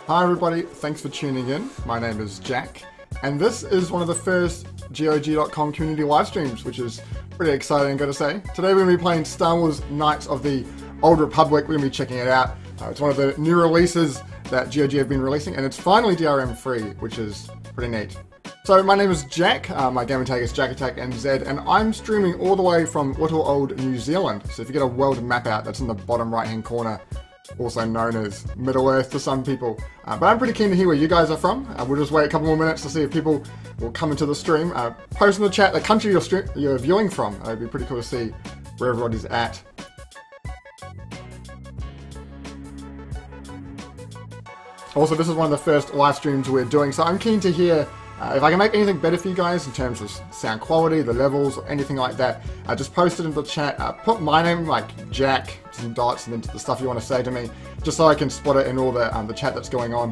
Hi everybody, thanks for tuning in. My name is Jack, and this is one of the first GOG.com community live streams, which is pretty exciting, gotta say. Today we're going to be playing Star Wars Knights of the Old Republic. We're going to be checking it out. It's one of the new releases that GOG have been releasing, and it's finally DRM free, which is pretty neat. So my name is Jack, my gamer tag is JackAttackNZ, and I'm streaming all the way from little old New Zealand. So if you get a world map out, that's in the bottom right hand corner, also known as Middle Earth to some people. But I'm pretty keen to hear where you guys are from. We'll just wait a couple more minutes to see if people will come into the stream. Post in the chat the country you're viewing from. It'd be pretty cool to see where everybody's at. Also, this is one of the first live streams we're doing, so I'm keen to hear if I can make anything better for you guys in terms of sound quality, the levels, or anything like that. Just post it in the chat. Put my name, like Jack, some dots, and then the stuff you want to say to me, just so I can spot it in all the chat that's going on.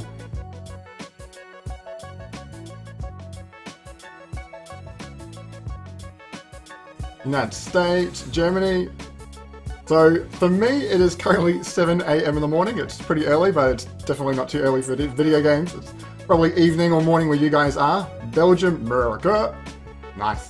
United States, Germany. So for me, it is currently 7 AM in the morning. It's pretty early, but it's definitely not too early for video games. It's probably evening or morning where you guys are. Belgium, America. Nice.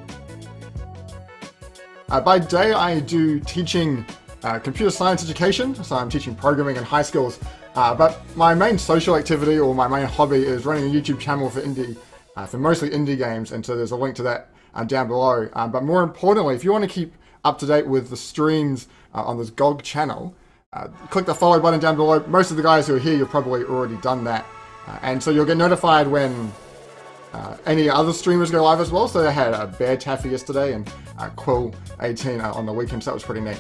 By day, I do teaching computer science education, so I'm teaching programming and high skills. But my main social activity or my main hobby is running a YouTube channel for mostly indie games, and so there's a link to that down below. But more importantly, if you want to keep up to date with the streams on this GOG channel, click the follow button down below. Most of the guys who are here, you've probably already done that. And so you'll get notified when any other streamers go live as well. So they had Bear Taffy yesterday and Quill18 on the weekend, so that was pretty neat.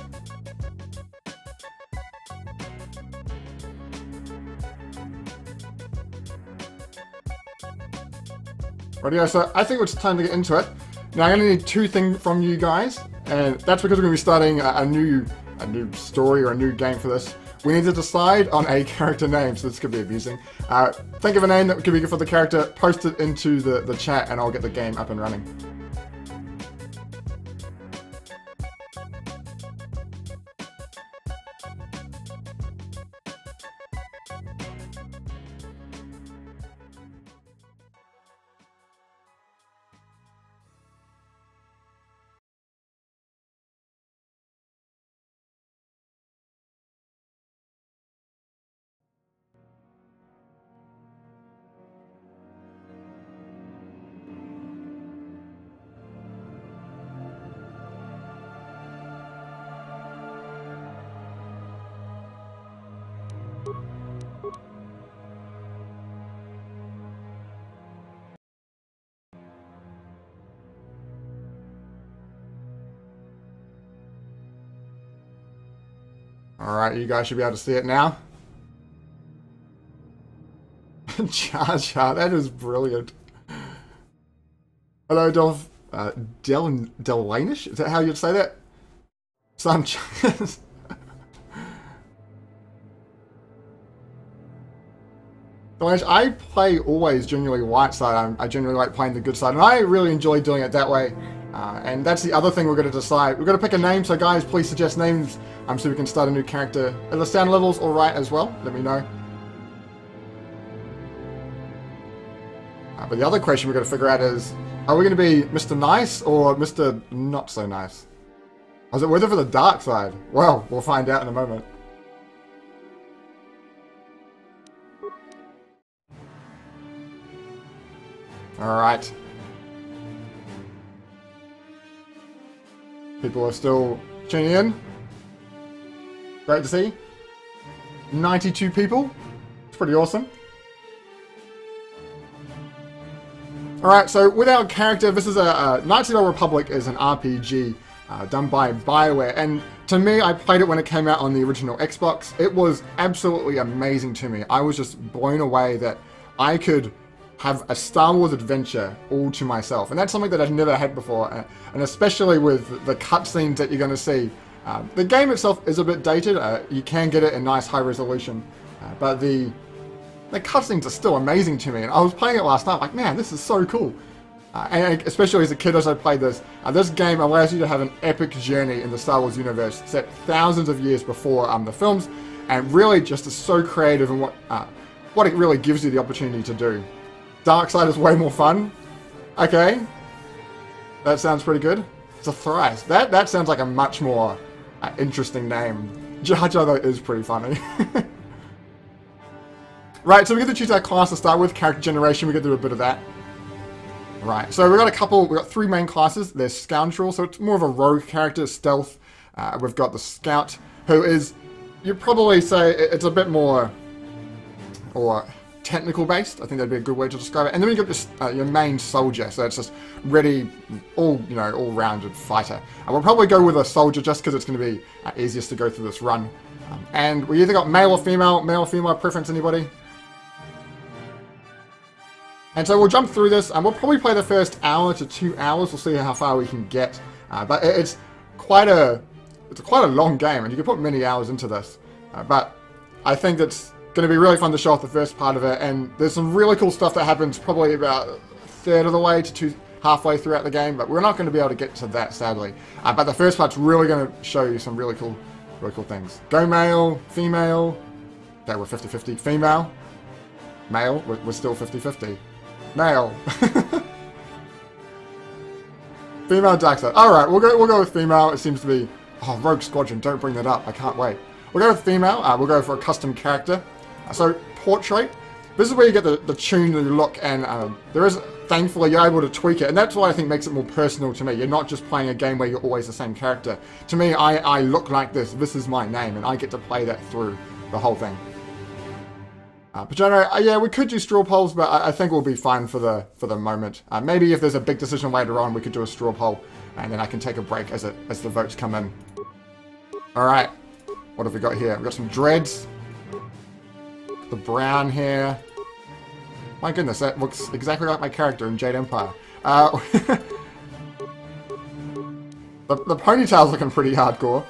Rightio, so I think it's time to get into it. Now I'm going to need two things from you guys, and that's because we're going to be starting a new story or a new game for this. We need to decide on a character name, so this could be amusing. Think of a name that could be good for the character, post it into the chat, and I'll get the game up and running. Alright, you guys should be able to see it now. Jar Jar, that is brilliant. Hello, Delanish? Is that how you'd say that? Some I play always generally white side. I generally like playing the good side, and I really enjoy doing it that way. And that's the other thing we're going to decide. We're going to pick a name, so guys, please suggest names so we can start a new character. Are the sound levels alright as well? Let me know. But the other question we're going to figure out is, are we going to be Mr. Nice or Mr. Not So Nice? Or is it whether for the dark side? Well, we'll find out in a moment. Alright. People are still tuning in. Great to see. 92 people. It's pretty awesome. Alright, so with our character, this is Knights of the Old Republic is an RPG done by BioWare, and to me, I played it when it came out on the original Xbox. It was absolutely amazing to me. I was just blown away that I could have a Star Wars adventure all to myself, and that's something that I've never had before, and especially with the cutscenes that you're going to see. The game itself is a bit dated. You can get it in nice high resolution, but the cutscenes are still amazing to me, and I was playing it last night like, man, this is so cool. And especially as a kid as I played this, this game allows you to have an epic journey in the Star Wars universe set thousands of years before the films, and really just is so creative in what what it really gives you the opportunity to do. Dark side is way more fun. Okay. That sounds pretty good. It's a thrice. That sounds like a much more interesting name. Jar Jar, though, is pretty funny. Right, so we get to choose our class to start with. Character generation, we get to do a bit of that. Right, so we've got 3 main classes. There's Scoundrel, so it's more of a rogue character, stealth. We've got the Scout, who is, you'd probably say it's a bit more, or technical based. I think that'd be a good way to describe it. And then we got this, your main soldier, so it's just ready, all-rounded fighter. We'll probably go with a soldier just because it's going to be easiest to go through this run. And we either got male or female preference, anybody? And so we'll jump through this, and we'll probably play the first hour to 2 hours. We'll see how far we can get. But it's quite a long game, and you can put many hours into this. But I think it's going to be really fun to show off the first part of it. And there's some really cool stuff that happens probably about a third of the way to halfway throughout the game. But we're not going to be able to get to that, sadly. But the first part's really going to show you some really cool things. Go male, female. Okay, we're 50-50. Female, male. We're still 50-50. Male. Female dark side. Alright, we'll go with female. It seems to be... Oh, Rogue Squadron, don't bring that up. I can't wait. We'll go with female. We'll go for a custom character. So, portrait. This is where you get the tune, the look, and there is... Thankfully, you're able to tweak it, and that's what I think makes it more personal to me. You're not just playing a game where you're always the same character. To me, I look like this. This is my name, and I get to play that through the whole thing. But yeah, we could do straw polls, but I think we'll be fine for the moment. Maybe if there's a big decision later on, we could do a straw poll, and then I can take a break as the votes come in. All right, what have we got here? We've got some dreads, the brown hair. My goodness, that looks exactly like my character in Jade Empire. The ponytail's looking pretty hardcore.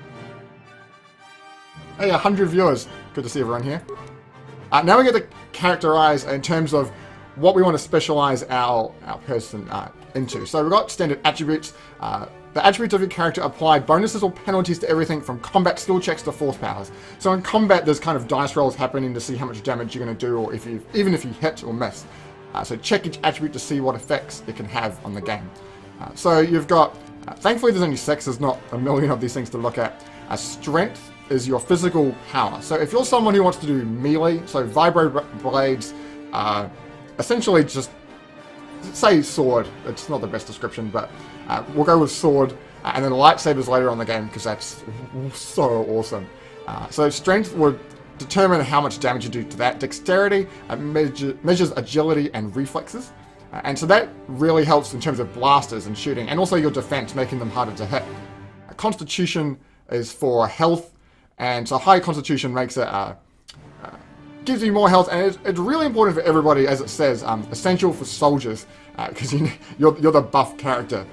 Hey, 100 viewers. Good to see everyone here. Now we get to characterize in terms of what we want to specialize our person into. So we've got standard attributes. The attributes of your character apply bonuses or penalties to everything from combat skill checks to force powers. So in combat, there's kind of dice rolls happening to see how much damage you're going to do, or even if you hit or miss. So check each attribute to see what effects it can have on the game. So you've got, thankfully there's only 6, there's not a million of these things to look at. Strength is your physical power. So if you're someone who wants to do melee, so vibro blades, essentially just, say sword, it's not the best description, but we'll go with sword, and then lightsabers later on in the game, because that's so awesome. So strength would determine how much damage you do to that. Dexterity measures agility and reflexes, and so that really helps in terms of blasters and shooting, and also your defense, making them harder to hit. Constitution is for health, and so high constitution makes it, gives you more health, and it's really important for everybody, as it says, essential for soldiers, because you're the buff character.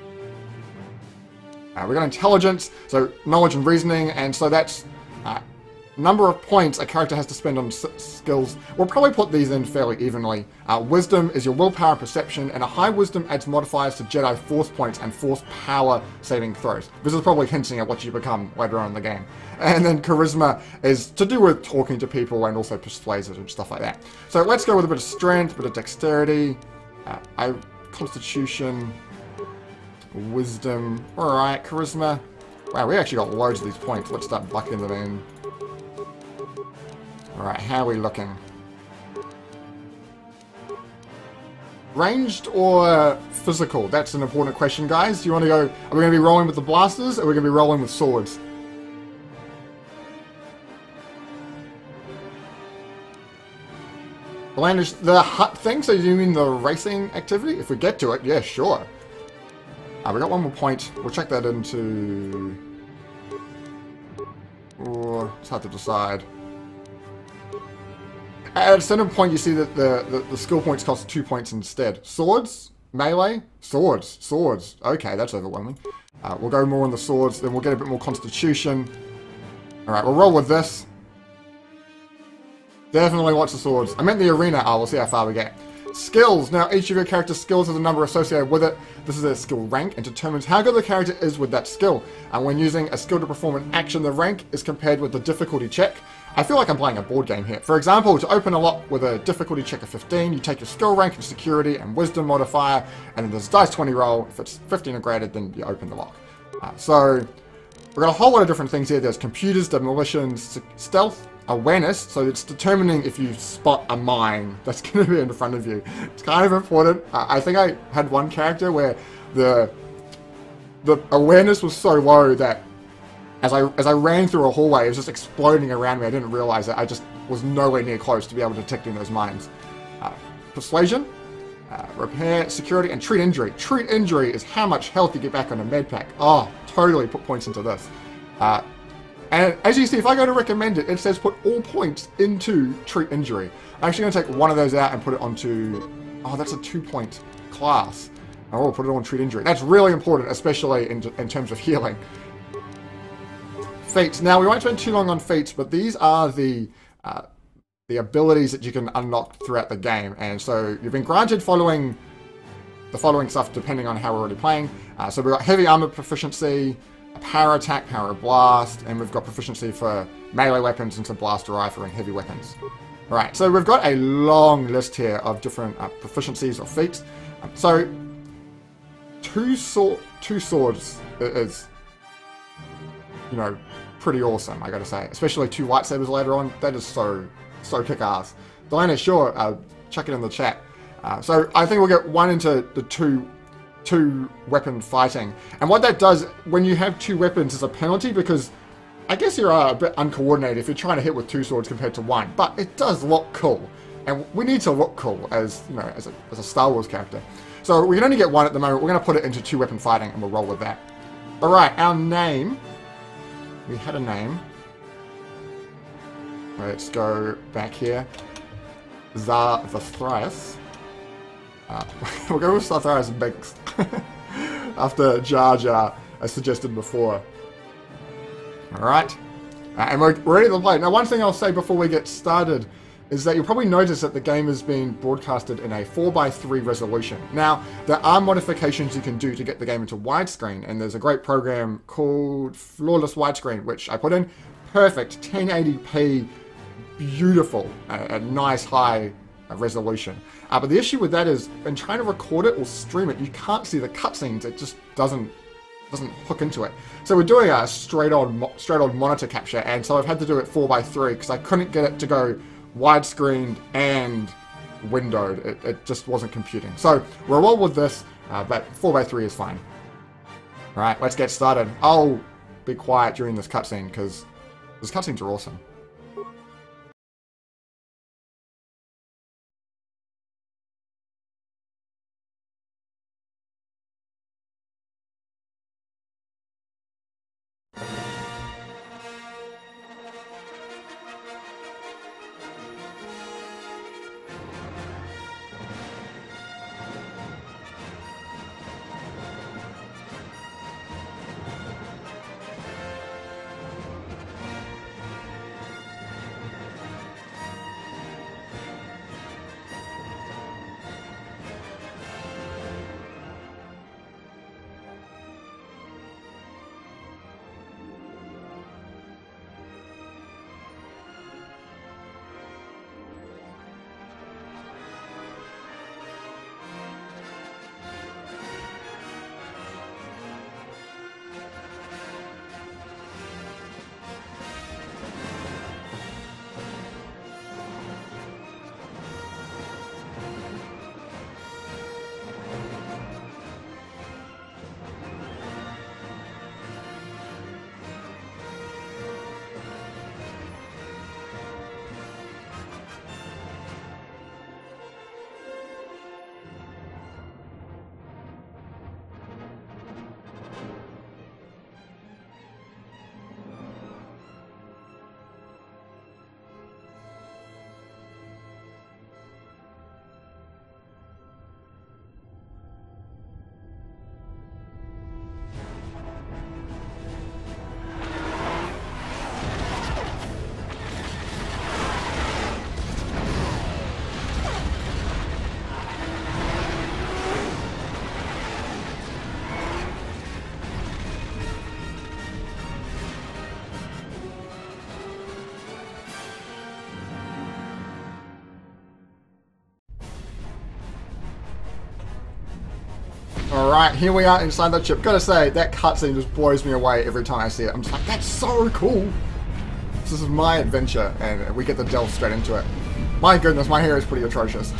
We've got intelligence, so knowledge and reasoning, and so that's number of points a character has to spend on skills. We'll probably put these in fairly evenly. Wisdom is your willpower and perception, and a high wisdom adds modifiers to Jedi force points and force power saving throws. This is probably hinting at what you become later on in the game. And then charisma is to do with talking to people and also persuasion and stuff like that. So let's go with a bit of strength, a bit of dexterity, constitution, wisdom. Alright, charisma. Wow, we actually got loads of these points. Let's start bucking them in. Alright, how are we looking? Ranged or physical? That's an important question, guys. Do you want to go... Are we going to be rolling with the blasters, or are we going to be rolling with swords? Landish, the hut thing? So you mean the racing activity? If we get to it, yeah, sure. We got one more point. We'll check that into... Oh, it's hard to decide. At a certain point, you see that the skill points cost 2 points instead. Swords? Melee? Swords. Swords. Okay, that's overwhelming. We'll go more on the swords, then we'll get a bit more constitution. Alright, we'll roll with this. Definitely watch the swords. I meant the arena. Oh, we'll see how far we get. Skills. Now, each of your character's skills has a number associated with it. This is their skill rank and determines how good the character is with that skill. And when using a skill to perform an action, the rank is compared with the difficulty check. I feel like I'm playing a board game here. For example, to open a lock with a difficulty check of 15, you take your skill rank and security and wisdom modifier, and then there's a dice 20 roll. If it's 15 or greater, then you open the lock. So we've got a whole lot of different things here. There's computers, demolitions, stealth, awareness. So it's determining if you spot a mine that's going to be in front of you. It's kind of important. I think I had one character where the awareness was so low that as I ran through a hallway, it was just exploding around me. I didn't realize it. I just was nowhere near close to be able to detect those mines. Persuasion, repair, security, and treat injury. Treat injury is how much health you get back on a med pack. Oh, totally put points into this. And as you see, if I go to recommend it, it says put all points into treat injury. I'm actually going to take one of those out and put it onto... Oh, that's a 2-point class. Oh, put it on treat injury. That's really important, especially in terms of healing. Feats. Now, we won't spend too long on feats, but these are the abilities that you can unlock throughout the game. And so you've been granted the following stuff depending on how we're already playing. So we've got heavy armor proficiency, power attack, power blast, and we've got proficiency for melee weapons into blaster rifle and heavy weapons. Alright, so we've got a long list here of different proficiencies or feats. So two swords is, you know, pretty awesome, I gotta say. Especially 2 lightsabers later on. That is so kick-ass. Diana, sure, chuck it in the chat. So I think we'll get one into the two weapon fighting. And what that does, when you have 2 weapons, is a penalty because I guess you're a bit uncoordinated if you're trying to hit with 2 swords compared to 1. But it does look cool. And we need to look cool as, you know, as a Star Wars character. So we can only get 1 at the moment. We're going to put it into 2 weapon fighting and we'll roll with that. Alright, our name. We had a name. Let's go back here. Zathras. We'll go with Zathras and Binks. After Jar Jar, as suggested before. Alright. And we're ready to play. Now, one thing I'll say before we get started is that you'll probably notice that the game is being broadcasted in a 4:3 resolution. Now, there are modifications you can do to get the game into widescreen, and there's a great program called Flawless Widescreen, which I put in. Perfect, 1080p, beautiful, a nice high resolution. But the issue with that is, when trying to record it or stream it, you can't see the cutscenes. It just doesn't hook into it. So we're doing a straight on monitor capture, and so I've had to do it 4:3 because I couldn't get it to go widescreen and windowed. It just wasn't computing. So we're well with this, but 4:3 is fine. Alright, let's get started. I'll be quiet during this cutscene because these cutscenes are awesome. Alright, here we are inside that ship. Gotta say, that cutscene just blows me away every time I see it. I'm just like, that's so cool. This is my adventure, and we get to delve straight into it. My goodness, my hair is pretty atrocious.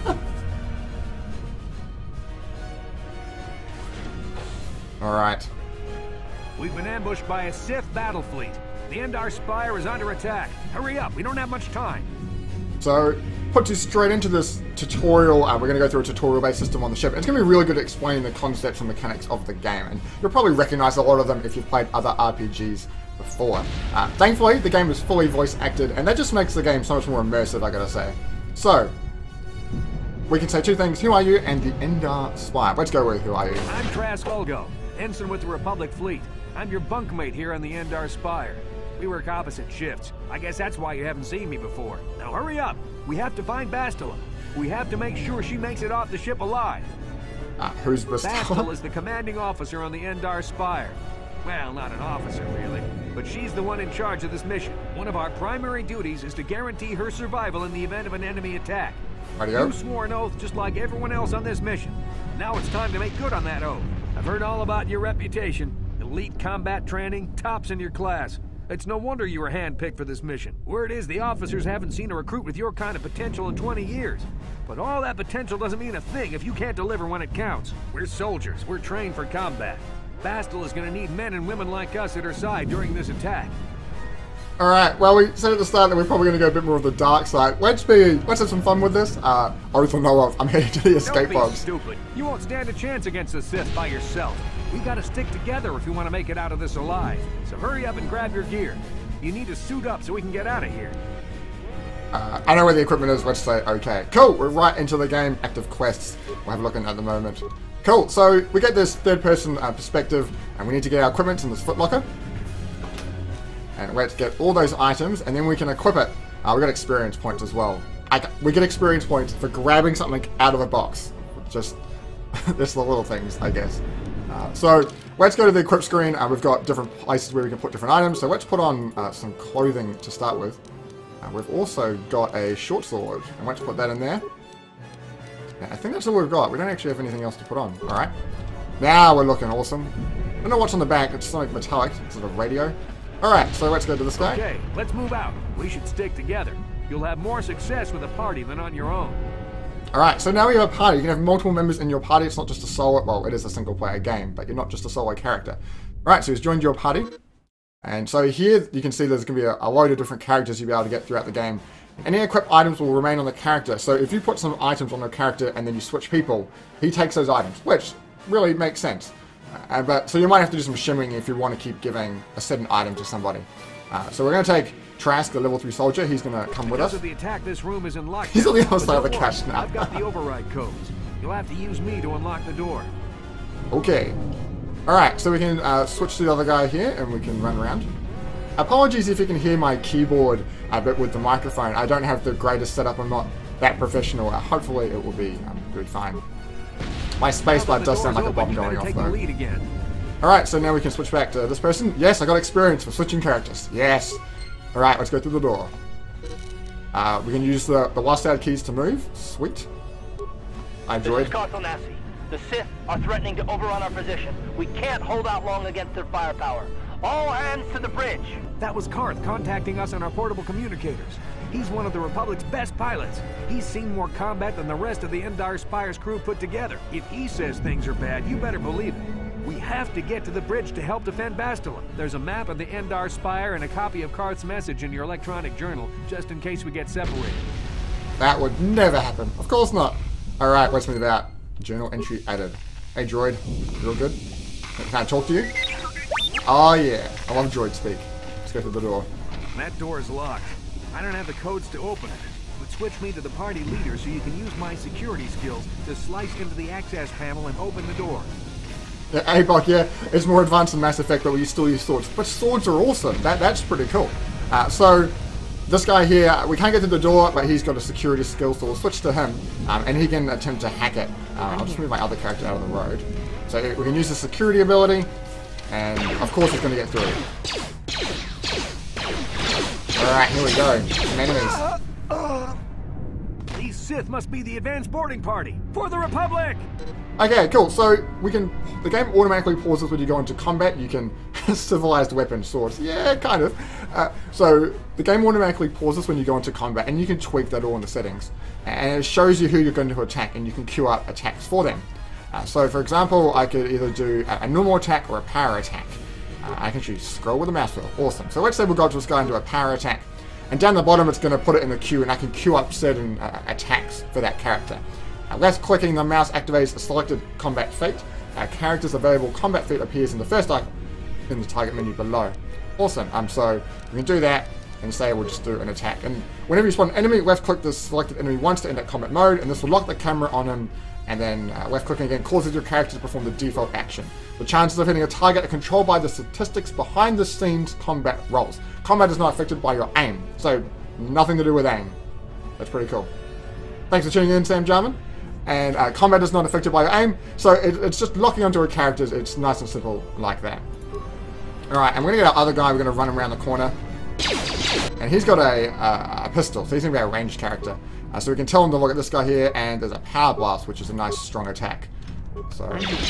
Alright. We've been ambushed by a Sith battle fleet. The Endar Spire is under attack. Hurry up, we don't have much time. So, put you straight into this tutorial. We're going to go through a tutorial-based system on the ship. It's going to be really good at explaining the concepts and mechanics of the game, and you'll probably recognize a lot of them if you've played other RPGs before. Thankfully, the game is fully voice-acted, and that just makes the game so much more immersive, I gotta say. So, we can say two things: who are you, and the Endar Spire. Let's go with who are you. I'm Trask Ulgo, ensign with the Republic fleet. I'm your bunkmate here on the Endar Spire. We work opposite shifts. I guess that's why you haven't seen me before. Now hurry up. We have to find Bastila. We have to make sure she makes it off the ship alive. Who's Bastila? Bastila is the commanding officer on the Endar Spire. Well, not an officer, really. But she's the one in charge of this mission. One of our primary duties is to guarantee her survival in the event of an enemy attack. You swore an oath just like everyone else on this mission. Now it's time to make good on that oath. I've heard all about your reputation. Elite combat training, tops in your class. It's no wonder you were handpicked for this mission. Word is the officers haven't seen a recruit with your kind of potential in 20 years. But all that potential doesn't mean a thing if you can't deliver when it counts. We're soldiers. We're trained for combat. Bastila is going to need men and women like us at her side during this attack. Alright, well, we said at the start that we're probably going to go a bit more of the dark side. Let's have some fun with this. Oath or no oath, I'm heading to the escape Don't be pods. stupid. You won't stand a chance against the Sith by yourself. We gotta stick together if we want to make it out of this alive. So hurry up and grab your gear. You need to suit up so we can get out of here. I know where the equipment is, let's say okay. Cool, we're right into the game. Active quests. We'll have a look at the moment. Cool, so we get this third-person perspective, and we need to get our equipment in this footlocker. And let's get all those items, and then we can equip it. We got experience points as well. We get experience points for grabbing something out of a box. Just, just the little things, I guess. So let's go to the equip screen. We've got different places where we can put different items. So let's put on some clothing to start with. We've also got a short sword, and let's put that in there. Yeah, I think that's all we've got. We don't actually have anything else to put on. All right. Now we're looking awesome. I don't know what's on the back. It's something metallic. It's sort of radio. All right. So let's go to this guy. Okay, let's move out. We should stick together. You'll have more success with a party than on your own. Alright, so now we have a party. You can have multiple members in your party. It's not just a solo, well, it is a single player game, but you're not just a solo character. Alright, so he's joined your party. And so here you can see there's going to be a load of different characters you'll be able to get throughout the game. Any equipped items will remain on the character. So if you put some items on the character and then you switch people, he takes those items, which really makes sense. So you might have to do some shimming if you want to keep giving a certain item to somebody. So we're going to take Trask, the level 3 soldier. He's going to come with us. Because of the attack, this room is in lockdown. He's on the other side of the cache now. I've got the override codes. You'll have to use me to unlock the door. Okay. Alright, so we can switch to the other guy here and we can run around. Apologies if you can hear my keyboard a bit with the microphone. I don't have the greatest setup. I'm not that professional. Hopefully it will be fine. My spacebar does sound like a bomb going off though. Alright, so now we can switch back to this person. Yes, I got experience for switching characters. Yes. Alright, let's go through the door. We can use the lost out keys to move. Sweet. I droid. This is Carthel Nassi. The Sith are threatening to overrun our position. We can't hold out long against their firepower. All hands to the bridge. That was Karth contacting us on our portable communicators. He's one of the Republic's best pilots. He's seen more combat than the rest of the Endar Spire's crew put together. If he says things are bad, you better believe it. We have to get to the bridge to help defend Bastila. There's a map of the Endar Spire and a copy of Karth's message in your electronic journal, just in case we get separated. That would never happen. Of course not. Alright, let's move out. Journal entry added. Hey droid, real good? Can I talk to you? Oh yeah, I love droid speak. Let's go through the door. That door is locked. I don't have the codes to open it. But switch me to the party leader so you can use my security skills to slice into the access panel and open the door. Yeah, ABOC, yeah, it's more advanced than Mass Effect, but we still use swords. But swords are awesome. That's pretty cool. So this guy here, we can't get to the door, but he's got a security skill, so we'll switch to him, and he can attempt to hack it. I'll just move my other character out of the road. So we can use the security ability, and of course he's going to get through. Alright, here we go. Some enemies. These Sith must be the advanced boarding party for the Republic! Okay, cool. So the game automatically pauses when you go into combat. You can civilized weapon swords. Yeah, kind of. So the game automatically pauses when you go into combat, and you can tweak that all in the settings. And it shows you who you're going to attack, and you can queue up attacks for them. So for example, I could either do a normal attack or a power attack. I can actually scroll with the mouse wheel. Awesome. So let's say we'll go to this guy and do a power attack. And down the bottom, it's going to put it in the queue, and I can queue up certain attacks for that character. Left clicking the mouse activates a selected combat feat. Character's available combat feat appears in the first icon in the target menu below. Awesome. So we can do that and say we'll just do an attack. And whenever you spawn an enemy, left click the selected enemy once to enter combat mode, and this will lock the camera on him. And then left clicking again causes your character to perform the default action. The chances of hitting a target are controlled by the statistics behind the scenes combat rolls. Combat is not affected by your aim, so nothing to do with aim. That's pretty cool. Thanks for tuning in, Sam Jarman. And combat is not affected by your aim, so it's just locking onto a character. It's nice and simple like that. Alright, and we're going to get our other guy. We're going to run him around the corner. And he's got a pistol, so he's going to be a ranged character. So we can tell him to look at this guy here, and there's a power blast, which is a nice strong attack. So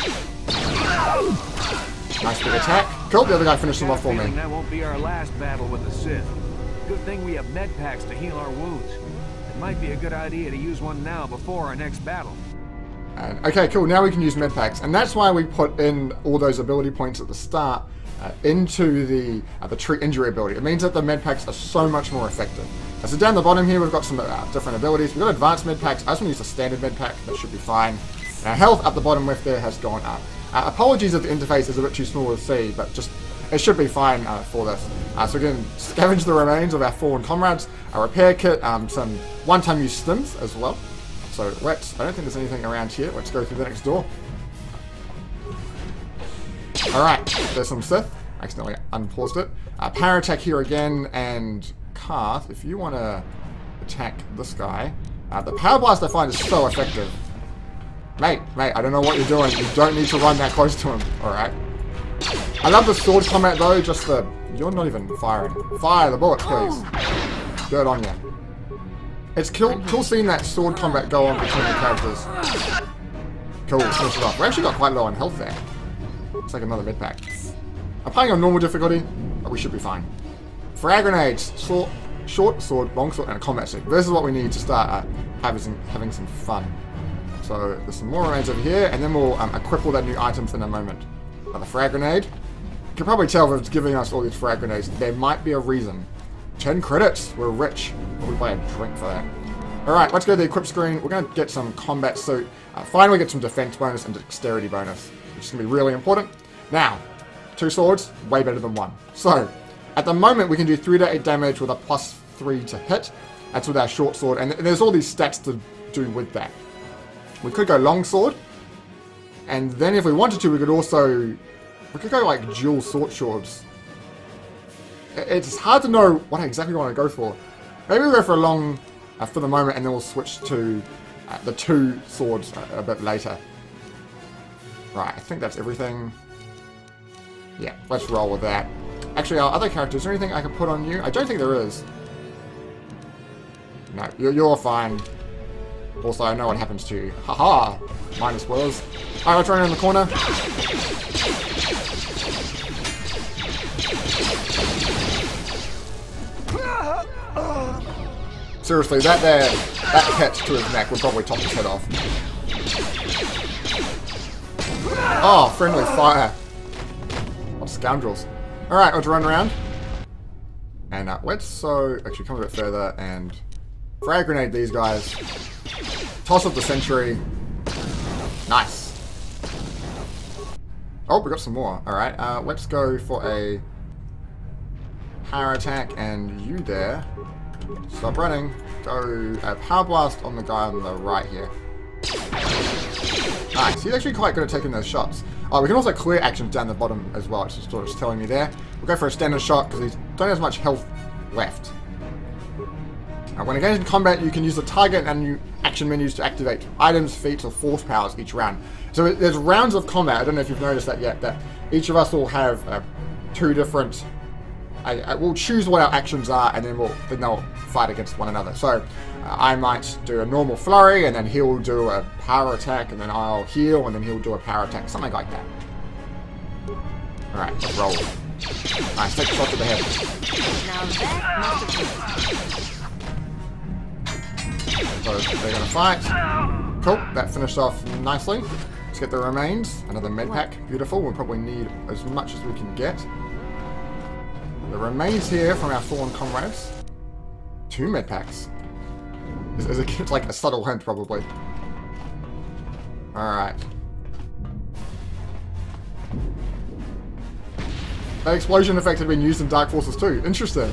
nice big attack. Cool, the other guy finished him off for me. That won't be our last battle with the Sith. Good thing we have med packs to heal our wounds. It might be a good idea to use one now before our next battle. Okay, cool. Now we can use med packs, and that's why we put in all those ability points at the start into the treat injury ability. It means that the med packs are so much more effective. So down the bottom here, we've got some different abilities. We've got advanced med packs. I just want to use the standard med pack. That should be fine. Health up the bottom left there has gone up. Apologies if the interface is a bit too small to see, but just it should be fine for this. So we can scavenge the remains of our fallen comrades, a repair kit, some one-time use stims as well. So I don't think there's anything around here. Let's go through the next door. Alright, there's some Sith. Accidentally unpaused it. Power attack here again, and Karth, if you want to attack this guy. The power blast I find is so effective. Mate, I don't know what you're doing. You don't need to run that close to him. Alright. I love the sword combat though, just the... You're not even firing. Fire the bullet, please. Good on you. It's cool seeing that sword combat go on between the characters. Cool, finish it off. We actually got quite low on health there. It's like another mid pack. I'm playing on normal difficulty, but we should be fine. Frag grenades, short sword, long sword, and a combat suit. This is what we need to start having some fun. So there's some more remains over here, and then we'll equip all that new items in a moment. The frag grenade. You can probably tell if it's giving us all these frag grenades. There might be a reason. 10 credits. We're rich. We'll buy a drink for that. Alright, let's go to the equip screen. We're going to get some combat suit. Finally get some defense bonus and dexterity bonus, which is going to be really important. Now, 2 swords, way better than 1. So, at the moment we can do 3 to 8 damage with a +3 to hit. That's with our short sword, and there's all these stats to do with that. We could go long sword, and then if we wanted to, we could go like dual sword swords. It's hard to know what exactly we want to go for. Maybe we'll go for a long for the moment, and then we'll switch to the 2 swords a bit later. Right, I think that's everything. Yeah, let's roll with that. Actually, our other characters, is there anything I can put on you? I don't think there is. No, you're fine. Also, I know what happens to you. Haha! Minus spoilers. Alright, let's run around the corner. Seriously, that hit to his neck would probably top his head off. Oh, friendly fire. What scoundrels. Alright, let's run around. And let's actually come a bit further and frag grenade these guys. Toss up the sentry. Nice. Oh, we got some more. Alright, let's go for a power attack, and you there. Stop running. Go power blast on the guy on the right here. Nice. He's actually quite good at taking those shots. Oh, we can also clear actions down the bottom as well. It's just sort of telling me there. We'll go for a standard shot because he don't have as much health left. When engaged in combat, you can use the target and new action menus to activate items, feats, or force powers each round. So there's rounds of combat. I don't know if you've noticed that yet. That each of us will have 2 different we'll choose what our actions are, and then they'll fight against one another. So I might do a normal flurry, and then he'll do a power attack, and then I'll heal, and then he'll do a power attack, something like that. Alright, let's roll. Nice, take a shot to the head. So they're gonna fight. Cool, that finished off nicely. Let's get the remains. Another med pack, beautiful. We'll probably need as much as we can get. The remains here from our fallen comrades. 2 med packs. It's like a subtle hint, probably. Alright. That explosion effect had been used in Dark Forces 2. Interesting.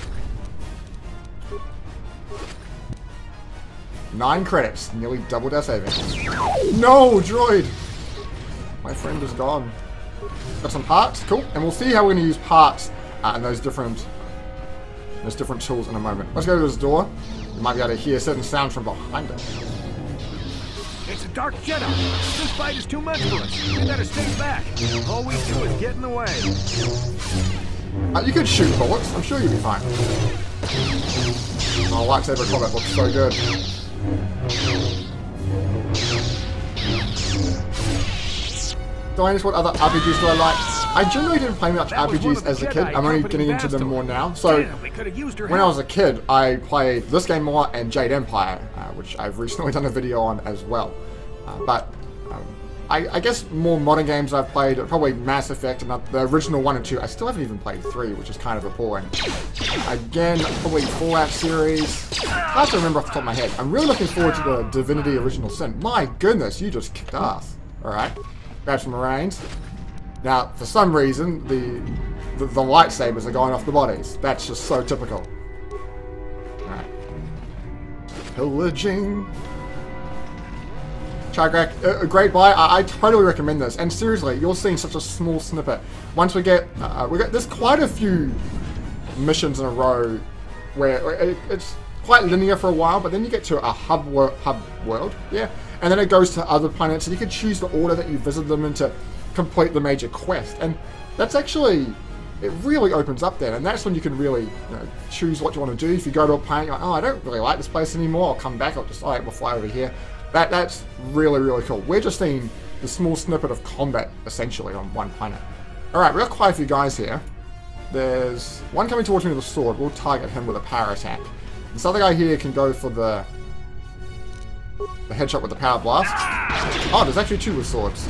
9 credits. Nearly doubled our savings. No, droid! My friend is gone. Got some parts. Cool. And we'll see how we're going to use parts and those different tools in a moment. Let's go to this door. You might be able to hear certain sounds from behind it. It's a Dark Jedi. This fight is too much for us. We better stay back. All we do is get in the way. You could shoot bullets. I'm sure you'll be fine. Oh, lightsaber combat looks so good. What other RPGs do I like? I generally didn't play much RPGs as a kid. I'm only getting into them more now. So, when I was a kid, I played this game more and Jade Empire, which I've recently done a video on as well. I guess more modern games I've played, probably Mass Effect and the original 1 and 2. I still haven't even played 3, which is kind of appalling. Again, probably Fallout series. Hard to remember off the top of my head. I'm really looking forward to the Divinity Original Sin. My goodness, you just kicked ass. Alright. Grab some Marines. Now, for some reason, the lightsabers are going off the bodies. That's just so typical. Alright. Pillaging. Chagrak, a great buy. I totally recommend this. And seriously, you're seeing such a small snippet. Once we get there's quite a few missions in a row where it's quite linear for a while, but then you get to a hub world, yeah, and then it goes to other planets, and you can choose the order that you visit them in to complete the major quest. And that's actually, it really opens up then, and that's when you can really choose what you want to do. If you go to a planet, you're like, oh, I don't really like this place anymore, I'll come back, I'll just, all right, we'll fly over here. That's really, really cool. We're just seeing the small snippet of combat, essentially, on one planet. Alright, we've got quite a few guys here. There's one coming towards me with a sword. We'll target him with a power attack. This other guy here can go for the headshot with the power blast. Oh, there's actually 2 with swords.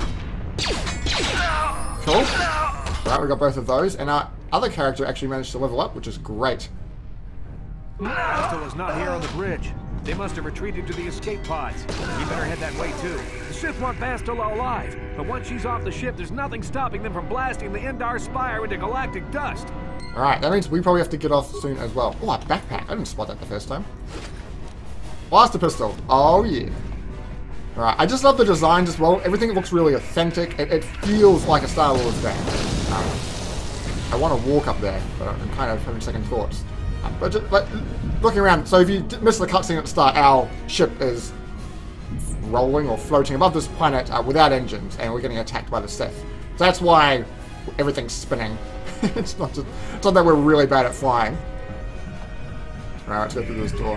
Cool. Alright, we got both of those. And our other character actually managed to level up, which is great. Bastila is not here on the bridge. They must have retreated to the escape pods. You better head that way too. The Sith want Bastila alive, but once she's off the ship, there's nothing stopping them from blasting the Endar Spire into galactic dust. Alright, that means we probably have to get off soon as well. Oh, a backpack. I didn't spot that the first time. Blaster pistol. Oh, yeah. Alright, I just love the designs as well. Everything looks really authentic. It feels like a Star Wars game. I want to walk up there, but I'm kind of having second thoughts. But looking around, so if you missed the cutscene at the start, our ship is rolling or floating above this planet without engines, and we're getting attacked by the Sith. So that's why everything's spinning. it's not that we're really bad at flying. Alright, let's go through this door.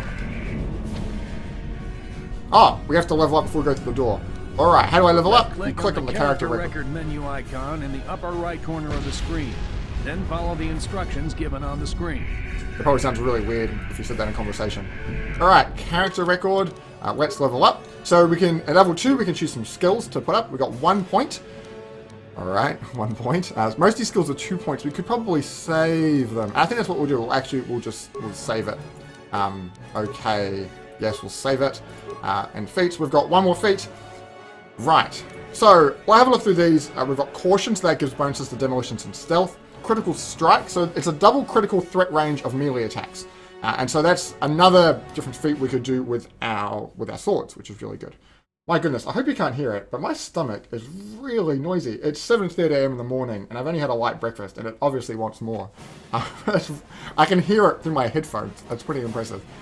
Oh, we have to level up before we go through the door. Alright, how do I level up? You click on the character record menu icon in the upper right corner of the screen. Then follow the instructions given on the screen. It probably sounds really weird if you said that in conversation. Alright, character record. Let's level up. So we can, at level 2, we can choose some skills to put up. We got 1 point. Alright, 1 point. Most of these skills are 2 points. We could probably save them. I think that's what we'll do. We'll save it. Okay. Yes, we'll save it. And feats, we've got 1 more feat. Right. So, we'll have a look through these. We've got caution, so that gives bonuses to demolitions and stealth. Critical strike, so it's a double critical threat range of melee attacks. And so that's another different feat we could do with our swords, which is really good. My goodness, I hope you can't hear it, but my stomach is really noisy. It's 7:30 AM in the morning, and I've only had a light breakfast, and it obviously wants more. I can hear it through my headphones. That's pretty impressive.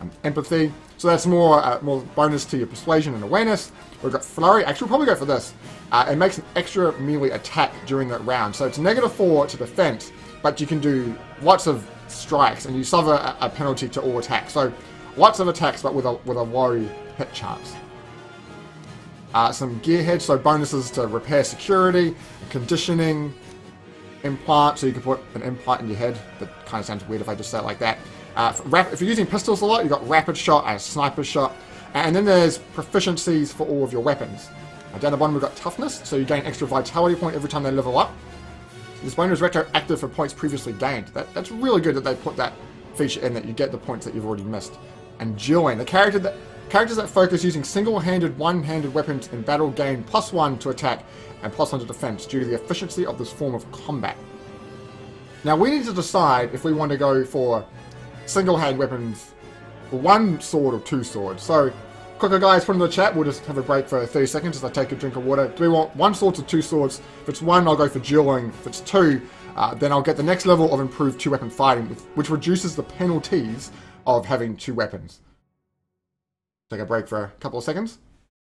Empathy, so that's more more bonus to your persuasion and awareness. We've got Flurry. Actually, we'll probably go for this. It makes an extra melee attack during that round, so it's -4 to defense, but you can do lots of strikes, and you suffer a penalty to all attacks. So lots of attacks, but with a low hit chance. Some gearheads, so bonuses to repair security, conditioning, implant, so you can put an implant in your head. That kind of sounds weird if I just say it like that. If you're using pistols a lot, you've got rapid shot and sniper shot, and then there's proficiencies for all of your weapons. Down the bottom we've got toughness, so you gain extra vitality point every time they level up. This bonus is retroactive for points previously gained. That's really good that they put that feature in, that you get the points that you've already missed. And dueling, characters that focus using single-handed, one-handed weapons in battle gain +1 to attack and +1 to defense due to the efficiency of this form of combat. Now we need to decide if we want to go for single-hand weapons, one sword or two swords. So, quicker guys, put in the chat. We'll just have a break for 30 seconds as I take a drink of water. Do we want one sword or two swords? If it's one, I'll go for dueling. If it's two, then I'll get the next level of improved two-weapon fighting, which reduces the penalties of having two weapons. Take a break for a couple of seconds.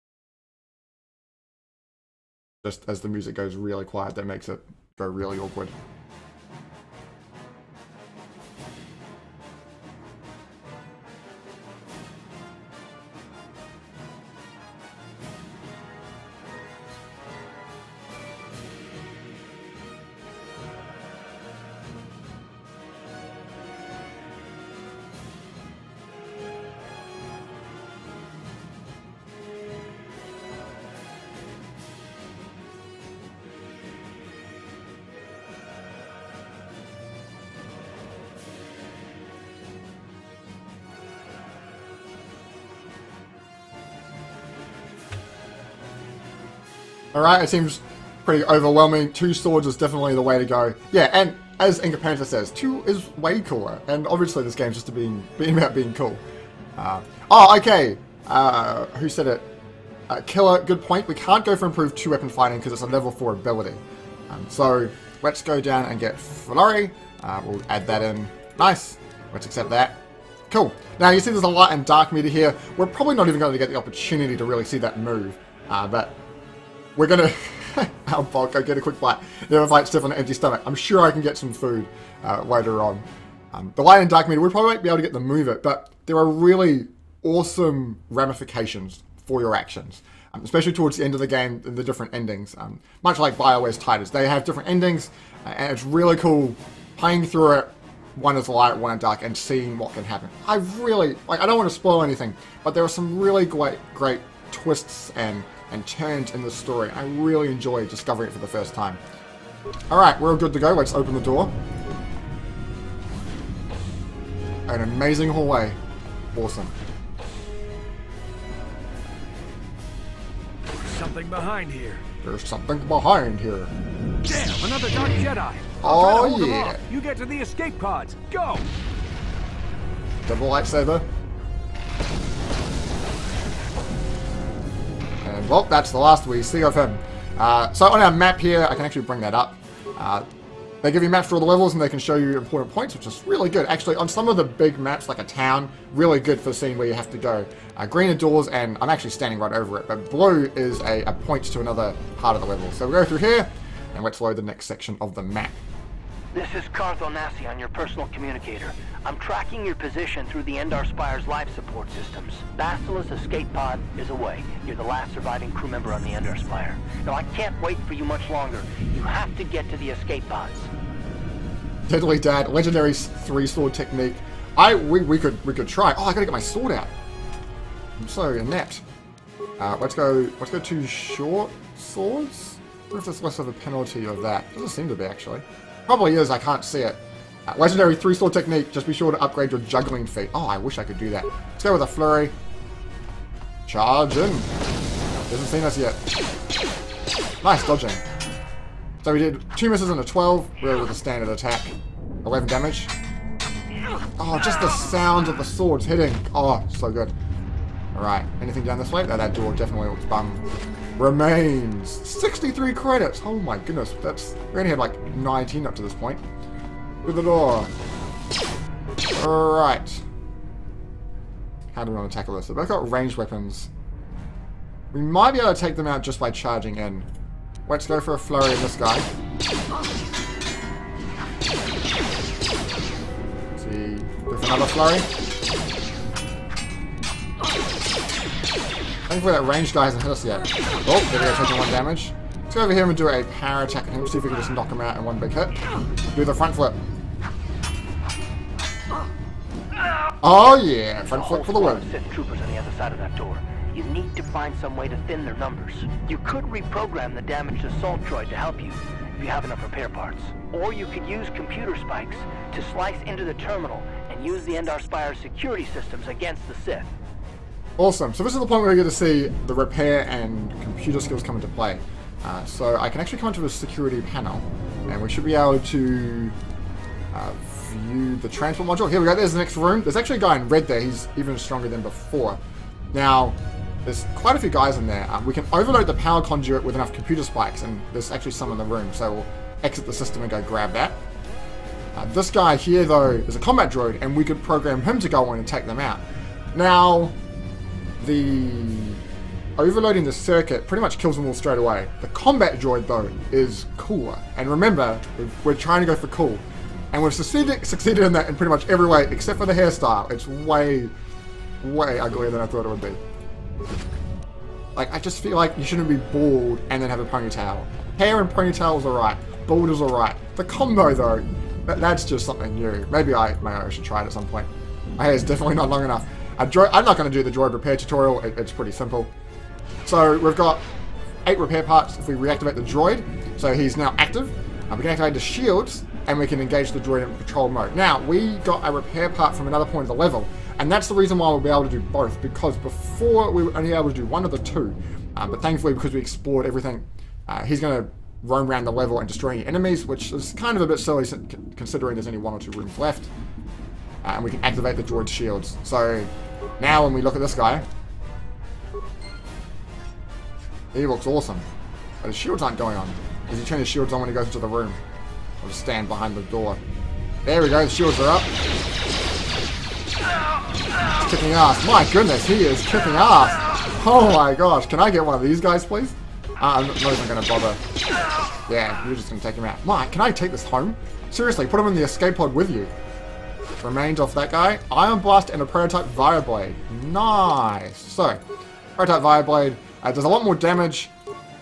Just as the music goes really quiet, that makes it go really awkward. Alright, it seems pretty overwhelming. Two swords is definitely the way to go. Yeah, and as Inca Panther says, two is way cooler. And obviously this game's just being about being cool. Oh, okay. Who said it? Killer, good point. We can't go for improved two-weapon fighting because it's a level 4 ability. So let's go down and get Flurry. We'll add that in. Nice. Let's accept that. Cool. Now you see there's a light and dark meter here. We're probably not even going to get the opportunity to really see that move. But we're going to... I'll go get a quick bite. Never fight stiff on an empty stomach. I'm sure I can get some food later on. The light and dark meter, we probably won't be able to get to move it, but there are really awesome ramifications for your actions. Especially towards the end of the game, the different endings. Much like BioWare's titles. They have different endings, and it's really cool playing through it. One is light, one is dark, and seeing what can happen. I really... I don't want to spoil anything, but there are some really great twists and turns in the story. I really enjoy discovering it for the first time. Alright, we're all good to go. Let's open the door. An amazing hallway. Awesome. Something behind here. There's something behind here. Damn, another Dark Jedi. Oh yeah. You get to the escape pods. Go. Double lightsaber. And well, that's the last we see of him. So on our map here, I can actually bring that up. They give you maps for all the levels and they can show you important points, which is really good. Actually, on some of the big maps, like a town, really good for seeing where you have to go. Green are doors, and I'm actually standing right over it, but blue is a point to another part of the level. So we go through here, and let's load the next section of the map. This is Carthel Nassi on your personal communicator. I'm tracking your position through the Endar Spire's life support systems. Basila's escape pod is away. You're the last surviving crew member on the Endar Spire. Now, I can't wait for you much longer. You have to get to the escape pods. Deadly Dad, legendary 3-sword technique. We could try. Oh, I gotta get my sword out. I'm so inept. Let's go to short swords. I wonder if there's less of a penalty of that. Doesn't seem to be, actually. Probably is, I can't see it. Legendary 3-sword technique, just be sure to upgrade your juggling feat. Oh, I wish I could do that. Let's go with a flurry. Charge in. Hasn't seen us yet. Nice dodging. So we did 2 misses and a 12, really with a standard attack. 11 damage. Oh, just the sound of the swords hitting. Oh, so good. Alright, anything down this way? No, that door definitely looks bum. Remains 63 credits. Oh my goodness, we only had like 19 up to this point. Through the door. Alright. How do we want to tackle this? They've both got ranged weapons. We might be able to take them out just by charging in. Let's go for a flurry of this guy. Let's see, go for another flurry. Thankfully that ranged guy hasn't hit us yet. Oh, there we go, taking 1 damage. Let's go over here and do a power attack at him, see if we can just knock him out in 1 big hit. Do the front flip. Oh yeah, front flip for the win. Sith troopers on the other side of that door. You need to find some way to thin their numbers. You could reprogram the damaged assault droid to help you, if you have enough repair parts. Or you could use computer spikes to slice into the terminal and use the Endar Spire's security systems against the Sith. Awesome. So this is the point where we get to see the repair and computer skills come into play. So I can actually come into the security panel, and we should be able to view the transport module. Here we go. There's the next room. There's actually a guy in red there. He's even stronger than before. Now, there's quite a few guys in there. We can overload the power conduit with enough computer spikes, and there's actually some in the room, so we'll exit the system and go grab that. This guy here, though, is a combat droid, and we could program him to go in and take them out. Now, the overloading the circuit pretty much kills them all straight away. The combat droid, though, is cooler. And remember, we're trying to go for cool. And we've succeeded in that in pretty much every way, except for the hairstyle. It's way uglier than I thought it would be. Like, I just feel like you shouldn't be bald and then have a ponytail. Hair and ponytail is alright. Bald is alright. The combo, though, that's just something new. Maybe I should try it at some point. My hair is definitely not long enough. I'm not going to do the droid repair tutorial. It's pretty simple. So we've got 8 repair parts if we reactivate the droid. So he's now active. We can activate the shields, and we can engage the droid in patrol mode. Now, we got a repair part from another point of the level, and that's the reason why we'll be able to do both, because before we were only able to do one of the 2. But thankfully, because we explored everything, he's going to roam around the level and destroy any enemies, which is kind of a bit silly considering there's only 1 or 2 rooms left. And we can activate the droid's shields. So now when we look at this guy, he looks awesome. But his shields aren't going on. Does he turn his shields on when he goes into the room? Or just stand behind the door? There we go, the shields are up. He's kicking ass. My goodness, he is kicking ass. Oh my gosh, can I get one of these guys, please? I'm not even going to bother. Yeah, you're just going to take him out. Mike, can I take this home? Seriously, put him in the escape pod with you. Remains off that guy. Ion Blast and a prototype Vireblade. Nice. So, prototype Vireblade does a lot more damage.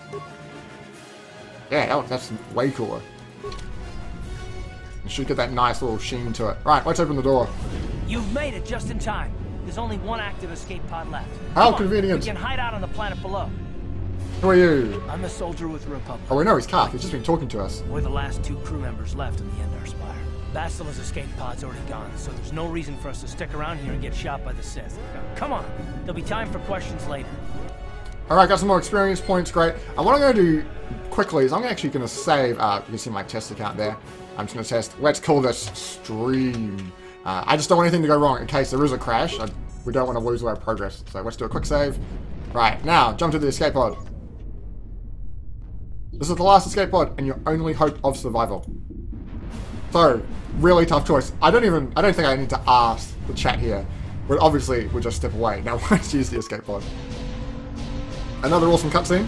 Yeah, that's way cooler. You should get that nice little sheen to it. Right, let's open the door. You've made it just in time. There's only 1 active escape pod left. How convenient. We can hide out on the planet below. Who are you? I'm a soldier with the Republic. Oh, we know he's Karth. He's just been talking to us. We're the last 2 crew members left in the Endar Spire. Bastila's escape pod's already gone, so there's no reason for us to stick around here and get shot by the Sith. Come on, there'll be time for questions later. Alright, got some more experience points, great. And what I'm going to do quickly is I'm actually going to save, you can see my test account there. I'm just going to test, let's call this stream. I just don't want anything to go wrong in case there is a crash. We don't want to lose our progress. So let's do a quick save. Right, now, jump to the escape pod. This is the last escape pod and your only hope of survival. So, really tough choice. I don't think I need to ask the chat here. But obviously, we'll just step away. Now, let's use the escape pod. Another awesome cutscene.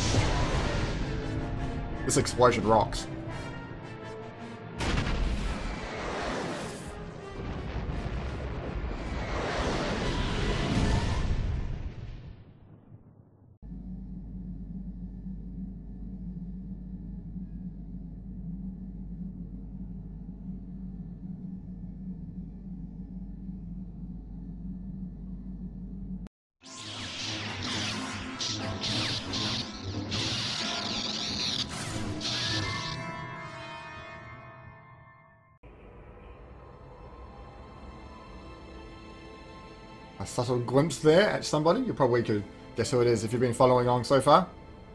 This explosion rocks. A subtle glimpse there at somebody. You probably could guess who it is if you've been following along so far.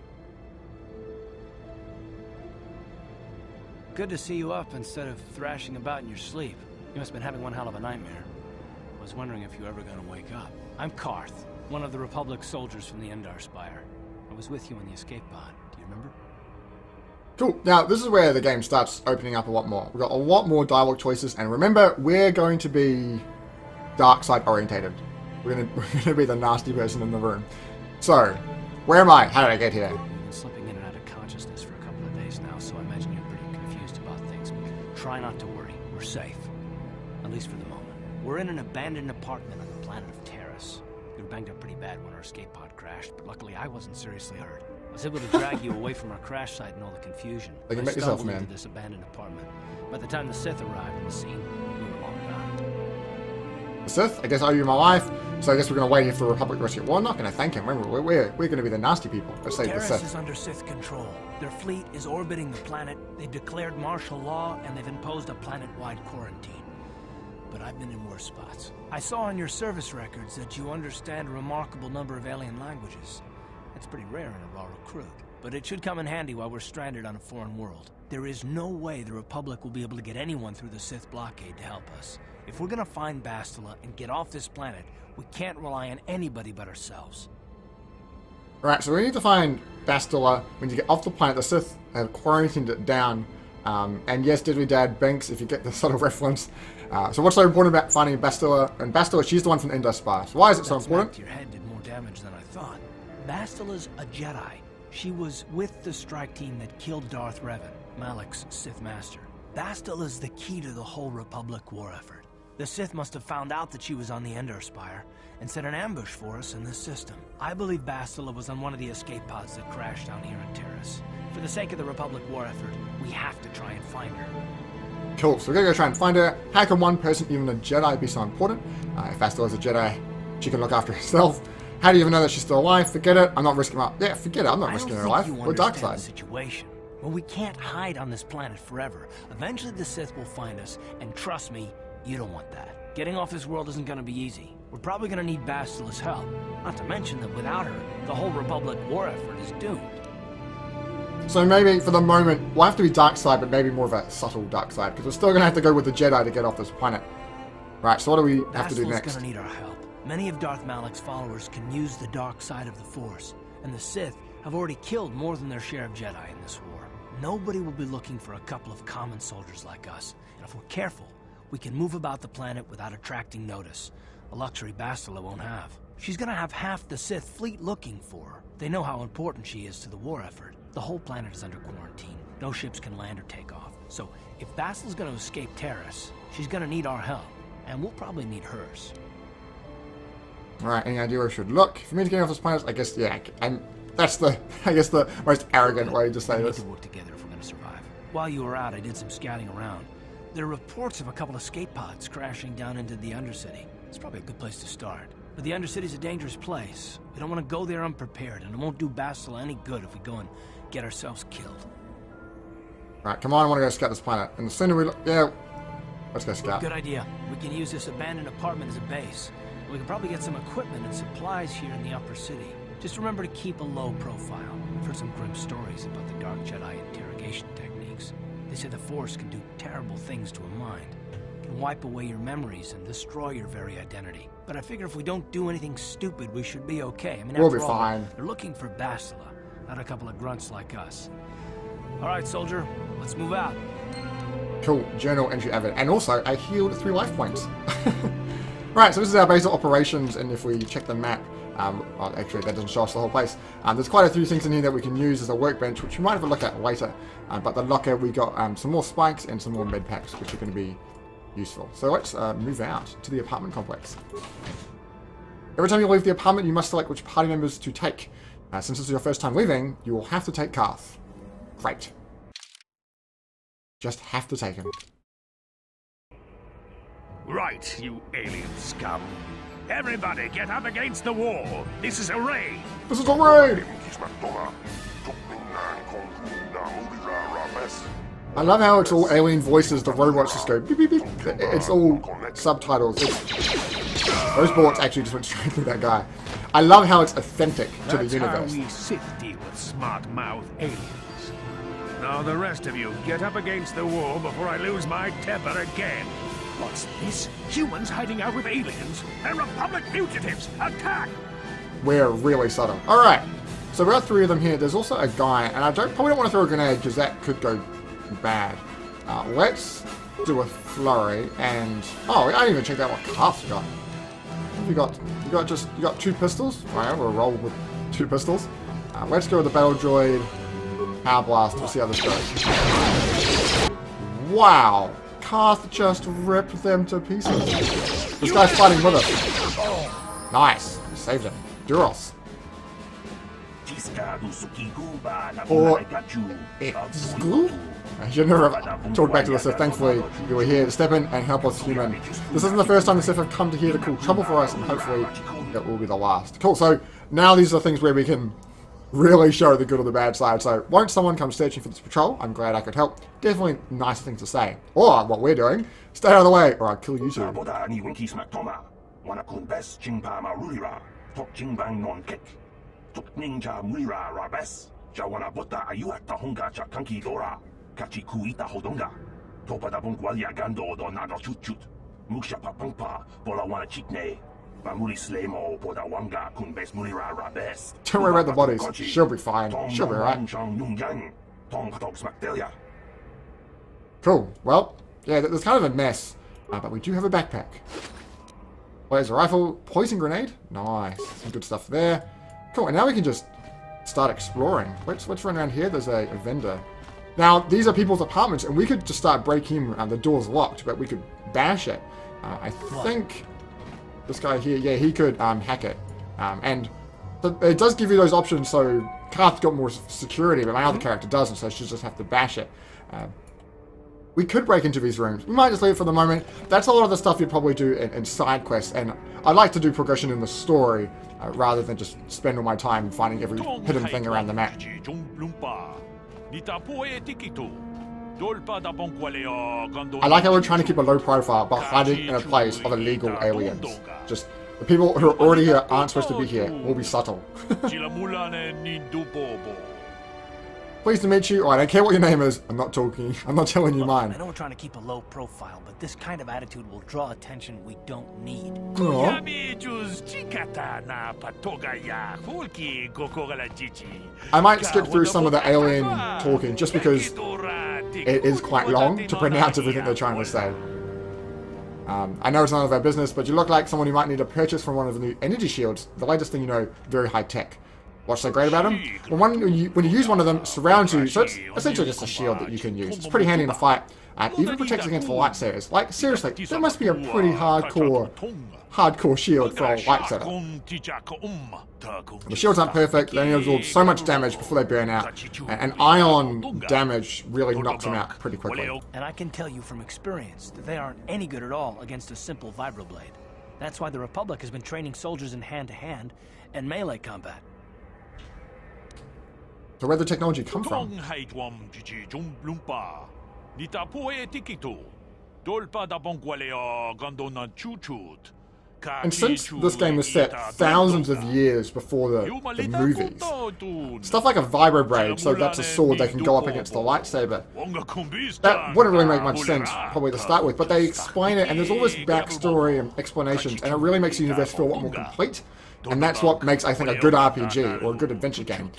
Good to see you up instead of thrashing about in your sleep. You must have been having one hell of a nightmare. I was wondering if you were ever going to wake up. I'm Karth, one of the Republic soldiers from the Endar Spire. I was with you in the escape pod. Do you remember? Cool. Now, this is where the game starts opening up a lot more. We've got a lot more dialogue choices, and remember, we're going to be dark side orientated. we're gonna be the nasty person in the room. So, where am I? How did I get here? I've been slipping in and out of consciousness for a couple of days now, so I imagine you're pretty confused about things. Try not to worry. We're safe. At least for the moment. We're in an abandoned apartment on the planet of Terrace. We were banged up pretty bad when our escape pod crashed, but luckily I wasn't seriously hurt. I was able to drag you away from our crash site and all the confusion. Like you met yourself, man. Into this abandoned apartment. By the time the Sith arrived on the scene, we were long gone. The Sith, I guess, owe you my life, so I guess we're going to wait here for the Republic to rescue. Well, I'm not going to thank him. We're going to be the nasty people. Let's save the Terrace Sith. is under Sith control. Their fleet is orbiting the planet. They've declared martial law, and they've imposed a planet-wide quarantine. But I've been in worse spots. I saw on your service records that you understand a remarkable number of alien languages. That's pretty rare in a raw recruit. But it should come in handy while we're stranded on a foreign world. There is no way the Republic will be able to get anyone through the Sith blockade to help us. If we're gonna find Bastila and get off this planet, we can't rely on anybody but ourselves. Right, so we need to find Bastila. We need to get off the planet. The Sith have quarantined it down. And yes, Diddly Dad Binks, if you get the subtle reference. So what's so important about finding Bastila? And Bastila, she's the one from the Endar Spire. So why is it so important? Your head did more damage than I thought. Bastila's a Jedi. She was with the strike team that killed Darth Revan, Malak's Sith Master. Bastila's the key to the whole Republic war effort. The Sith must have found out that she was on the Endar Spire and set an ambush for us in this system. I believe Bastila was on one of the escape pods that crashed down here on Terrace. For the sake of the Republic war effort, we have to try and find her. Cool, so we're going to go try and find her. How can one person, even a Jedi, be so important? If Bastila's a Jedi, she can look after herself. How do you even know that she's still alive? Forget it. I'm not risking my... Yeah, forget it. I'm not risking her life. We're dark side. Situation. Well, we can't hide on this planet forever. Eventually the Sith will find us, and trust me, you don't want that. Getting off this world isn't gonna be easy. We're probably gonna need Bastila's help. Not to mention that without her, the whole Republic war effort is doomed. So maybe, for the moment, we'll have to be dark side, but maybe more of a subtle dark side, because we're still gonna have to go with the Jedi to get off this planet. Right, so what do we have to do next? Bastila's gonna need our help. Many of Darth Malak's followers can use the dark side of the Force, and the Sith have already killed more than their share of Jedi in this war. Nobody will be looking for a couple of common soldiers like us, and if we're careful, we can move about the planet without attracting notice, a luxury Bastila won't have. She's gonna have half the Sith fleet looking for her. They know how important she is to the war effort. The whole planet is under quarantine. No ships can land or take off. So, if Bastila's gonna escape Terrace, she's gonna need our help, and we'll probably need hers. Alright, any idea where we should look? For me to get off this planet, I guess, yeah, that's the, I guess, the most arrogant way to say We need this. to work together if we're gonna survive. While you were out, I did some scouting around. There are reports of a couple of escape pods crashing down into the Undercity. It's probably a good place to start. But the Undercity's a dangerous place. We don't want to go there unprepared, and it won't do Bastila any good if we go and get ourselves killed. Right, come on, I want to go scout this planet. And the sooner we look, yeah, let's go scout. Good idea. We can use this abandoned apartment as a base. We can probably get some equipment and supplies here in the upper city. Just remember to keep a low profile. I've heard some grim stories about the Dark Jedi interrogation techniques. They say the Force can do terrible things to a mind. It can wipe away your memories and destroy your very identity. But I figure if we don't do anything stupid, we should be okay. I mean, We'll after be all, fine. they're looking for Bastila, not a couple of grunts like us. All right, soldier, let's move out. Cool, journal entry added. And also, I healed 3 life points. Right, so this is our base of operations, and if we check the map, well, actually that doesn't show us the whole place. There's quite a few things in here that we can use as a workbench, which we might have a look at later. But the locker, we got some more spikes and some more med packs, which are going to be useful. So let's move out to the apartment complex. Every time you leave the apartment, you must select which party members to take. Since this is your first time leaving, you will have to take Karth. Great. Just have to take him. Right, you alien scum. Everybody get up against the wall. This is a raid. This is a raid! I love how it's all alien voices, the robots just go beep beep beep. It's all subtitles. Those bullets actually just went straight through that guy. I love how it's authentic to the universe. That's how we Sith deal with smart-mouth aliens. Now the rest of you, get up against the wall before I lose my temper again. What's this? Humans hiding out with aliens? They're Republic fugitives! Attack! We're really subtle. Alright, so there are 3 of them here. There's also a guy, and I probably don't want to throw a grenade because that could go bad. Let's do a flurry, and... Oh, I didn't even check out what Karth's got. What have we got? You got 2 pistols. Alright, we'll roll with 2 pistols. Let's go with the Battle Droid Power Blast. We'll see how this goes. Wow! Karth just ripped them to pieces. This guy's fighting with us. Nice. Saved him. Duros. Or Exclu? I should never have talked back to the Sith. Thankfully, you were here to step in and help us human. This isn't the first time the Sith have come to here to cause trouble for us, and hopefully it will be the last. Cool, so now these are things where we can really show the good or the bad side. So, won't someone come searching for this patrol? I'm glad I could help. Definitely nice thing to say. Or, what we're doing, stay out of the way, or I'll kill you two. Don't worry about the bodies. She'll be fine. She'll be alright. Cool. Well, yeah, there's kind of a mess. But we do have a backpack. There's a rifle. Poison grenade. Nice. Some good stuff there. Cool. And now we can just start exploring. Let's run around here. There's a vendor. Now, these are people's apartments, and we could just start breaking in. The door's locked, but we could bash it. I think this guy here, yeah, he could hack it. And it does give you those options, so Karth's got more security, but my other character doesn't, so she'll just have to bash it. We could break into these rooms. We might just leave it for the moment. That's a lot of the stuff you'd probably do in side quests, and I like to do progression in the story, rather than just spend all my time finding every hidden thing around the map. I like how we're trying to keep a low profile, but hiding in a place of illegal aliens. Just the people who are already here aren't supposed to be here. We'll be subtle. Pleased to meet you. Oh, I don't care what your name is. I'm not talking. I'm not telling you mine. I know we're trying to keep a low profile, but this kind of attitude will draw attention we don't need. I might skip through some of the alien talking just because it is quite long to pronounce everything they're trying to say. I know it's none of our business, but you look like someone who might need to purchase from one of the new energy shields. The latest thing you know, very high tech. What's so great about them? Well, when you use one of them, it surrounds you, so it's essentially just a shield that you can use. It's pretty handy in a fight, and even protects against the lightsabers. Like, seriously, that must be a pretty hardcore shield for a lightsaber. The shields aren't perfect, they only absorb so much damage before they burn out, and ion damage really knocks them out pretty quickly. And I can tell you from experience that they aren't any good at all against a simple vibroblade. That's why the Republic has been training soldiers in hand-to-hand and melee combat. So where'd the technology come from? And since this game was set thousands of years before the movies, stuff like a vibroblade, so that's a sword they can go up against the lightsaber, that wouldn't really make much sense probably to start with, but they explain it, and there's all this backstory and explanations, and it really makes the universe feel a lot more complete, and that's what makes, I think, a good RPG or a good adventure game.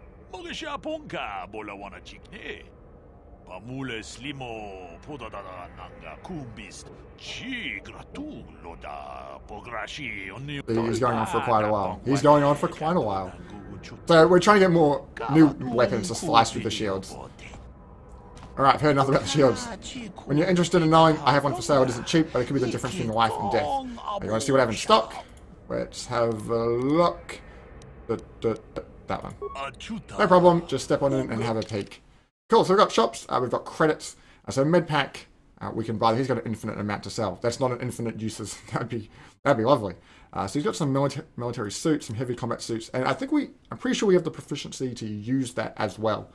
He's going on for quite a while. He's going on for quite a while. So we're trying to get more new weapons to slice through the shields. Alright, I've heard enough about the shields. When you're interested in knowing, I have one for sale. It isn't cheap, but it could be the difference between life and death. You want to see what I have in stock? Let's have a look. That one. No problem, just step on in and have a peek. Cool, so we've got shops, we've got credits. So medpack, we can buy. He's got an infinite amount to sell. That's not an infinite uses. That'd be lovely. So he's got some military suits, some heavy combat suits, and I'm pretty sure we have the proficiency to use that as well.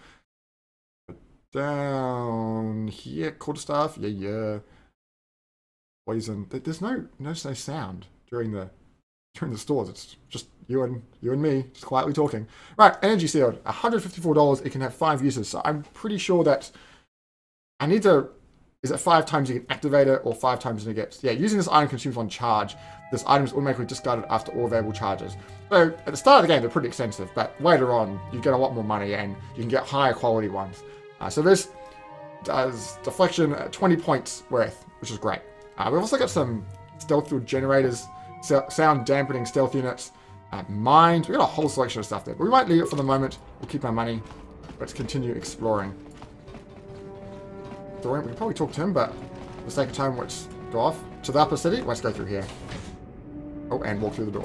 Down here, quarterstaff, yeah. Poison. There's no sound during the stores. It's just you and me just quietly talking. Right, energy shield, $154. It can have 5 uses. So I'm pretty sure that I need to. Is it 5 times you can activate it, or 5 times it gets? Yeah, using this item consumes on charge. This item is automatically discarded after all available charges. So at the start of the game, they're pretty expensive, but later on, you get a lot more money and you can get higher quality ones. So this does deflection at 20 points worth, which is great. We've also got some stealth field generators. sound dampening stealth units, mines. We got a whole selection of stuff there, but we might leave it for the moment. We'll keep our money. Let's continue exploring. We can probably talk to him, but for the sake of time, let's go off to the upper city. Let's go through here. Oh, and walk through the door.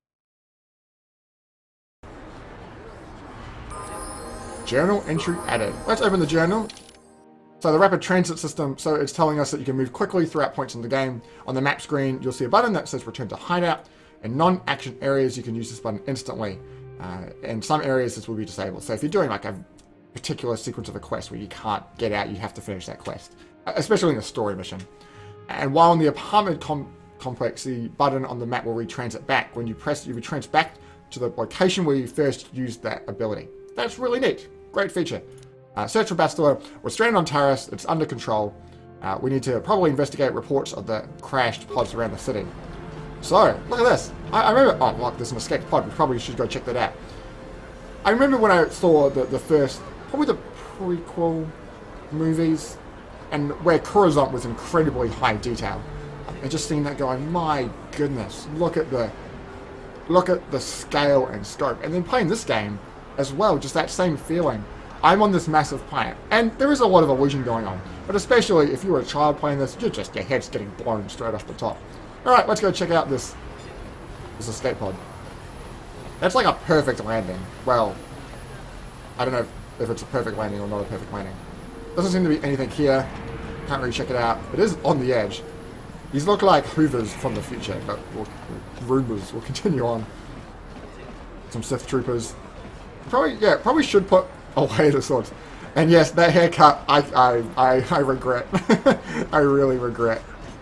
Journal entry added. Let's open the journal. So the rapid transit system, so it's telling us that you can move quickly throughout points in the game. On the map screen, you'll see a button that says return to hideout. In non-action areas, you can use this button instantly. In some areas, this will be disabled. So if you're doing like a particular sequence of a quest where you can't get out, you have to finish that quest. Especially in a story mission. And while in the apartment complex, the button on the map will retransit back. When you press, you retrans back to the location where you first used that ability. That's really neat. Great feature. Search for Bastila. We're stranded on Taris. It's under control. We need to probably investigate reports of the crashed pods around the city. So, look at this. I remember... Oh, look, there's an escaped pod. We probably should go check that out. I remember when I saw the first... Probably the prequel movies, and where Coruscant was incredibly high detail. And just seeing that going, my goodness, look at the scale and scope. And then playing this game as well, just that same feeling. I'm on this massive planet, and there is a lot of illusion going on. But especially if you were a child playing this, your head's getting blown straight off the top. Alright, let's go check out this escape pod. That's like a perfect landing. Well, I don't know if it's a perfect landing or not a perfect landing. Doesn't seem to be anything here. Can't really check it out. It is on the edge. These look like Hoovers from the future, but rumors will continue on. Some Sith troopers. Probably should put away the swords. And yes, that haircut, I regret. I really regret.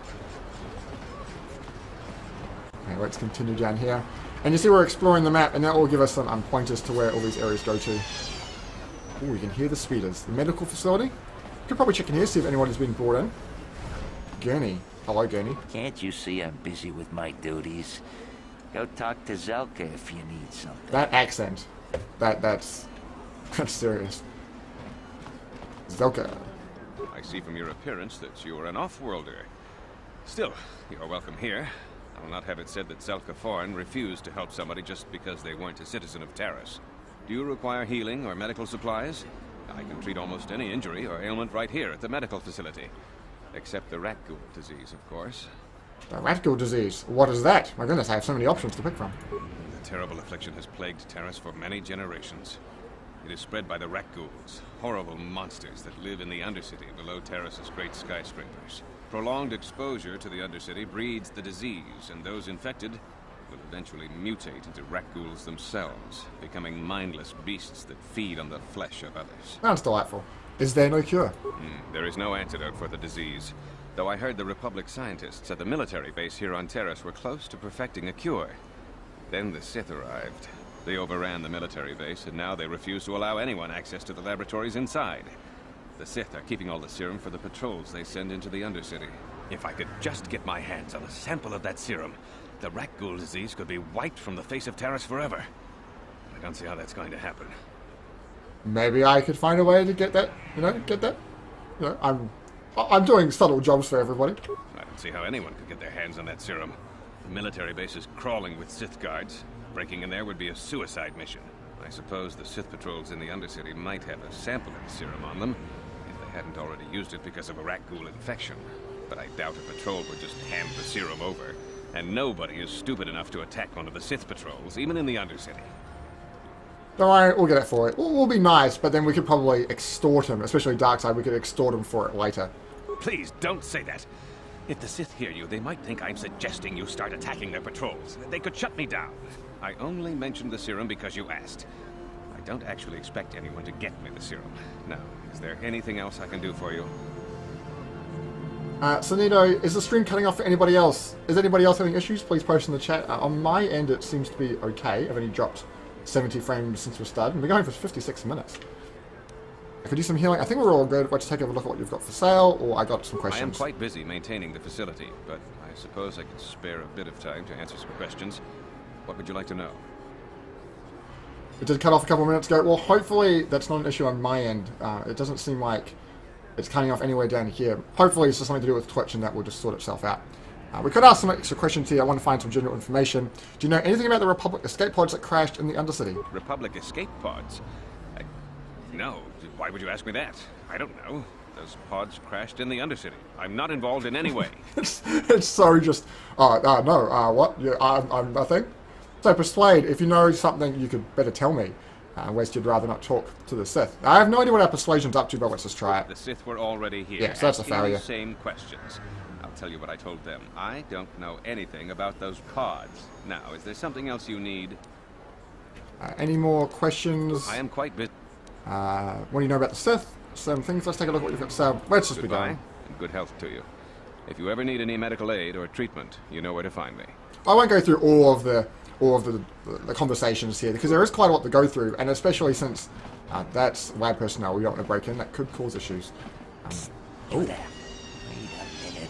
Okay, let's continue down here. And you see we're exploring the map, and that will give us some pointers to where all these areas go to. Oh, we can hear the speeders. The medical facility. Could probably check in here, see if anyone has been brought in. Gurney. Hello, Gurney. Can't you see I'm busy with my duties? Go talk to Zelka if you need something. That accent. That's serious. Zelka. I see from your appearance that you're an off-worlder. Still, you're welcome here. I'll not have it said that Zelka Forn refused to help somebody just because they weren't a citizen of Taris. Do you require healing or medical supplies? I can treat almost any injury or ailment right here at the medical facility. Except the rat ghoul disease, of course. The rat ghoul disease? What is that? My goodness, I have so many options to pick from. The terrible affliction has plagued Taris for many generations. It is spread by the rat ghouls, horrible monsters that live in the Undercity below Taris's great skyscrapers. Prolonged exposure to the Undercity breeds the disease, and those infected will eventually mutate into rat ghouls themselves, becoming mindless beasts that feed on the flesh of others. Sounds delightful. Is there no cure? There is no antidote for the disease, though I heard the Republic scientists at the military base here on Taris were close to perfecting a cure. Then the Sith arrived. They overran the military base, and now they refuse to allow anyone access to the laboratories inside. The Sith are keeping all the serum for the patrols they send into the Undercity. If I could just get my hands on a sample of that serum, the rat ghoul disease could be wiped from the face of Taris forever. I don't see how that's going to happen. Maybe I could find a way to get that, I'm doing subtle jobs for everybody. I don't see how anyone could get their hands on that serum. The military base is crawling with Sith guards. Breaking in there would be a suicide mission. I suppose the Sith patrols in the Undercity might have a sample of the serum on them, if they hadn't already used it because of a rat ghoul infection. But I doubt a patrol would just hand the serum over. And nobody is stupid enough to attack one of the Sith patrols, even in the Undercity. Don't worry, we'll get it for it. We'll be nice, but then we could probably extort him, especially Darkseid. We could extort him for it later. Please, don't say that. If the Sith hear you, they might think I'm suggesting you start attacking their patrols. They could shut me down. I only mentioned the serum because you asked. I don't actually expect anyone to get me the serum. Now, is there anything else I can do for you? Sonito, is the stream cutting off for anybody else? Is anybody else having issues? Please post in the chat. On my end, it seems to be okay. I've only dropped 70 frames since we started. We're going for 56 minutes. I could do some healing. I think we're all good. Let's take a look at what you've got for sale, or I got some questions. I am quite busy maintaining the facility, but I suppose I could spare a bit of time to answer some questions. What would you like to know? It did cut off a couple of minutes ago. Well, hopefully that's not an issue on my end. It doesn't seem like it's cutting off anywhere down here. Hopefully it's just something to do with Twitch and that will just sort itself out. We could ask some extra questions here. I want to find some general information. Do you know anything about the Republic escape pods that crashed in the Undercity? Republic escape pods? No. Why would you ask me that? I don't know. Those pods crashed in the Undercity. I'm not involved in any way. It's so just... no, what? Yeah, I'm nothing. So persuade, if you know something, you could better tell me. Unless you'd rather not talk to the Sith. I have no idea what our persuasion's up to, but let's just try it. The Sith were already here. Yes, that's a asking failure. the same questions. I'll tell you what I told them. I don't know anything about those pods. Now, is there something else you need? Any more questions? I am quite busy. What do you know about the Sith? Some things. Let's take a look at what you've got to say. Let's just be Goodbye, going. and good health to you. If you ever need any medical aid or treatment, you know where to find me. I won't go through all of the conversations here because there is quite a lot to go through, and especially since that's lab personnel we don't want to break in. That could cause issues. You there. Wait a minute.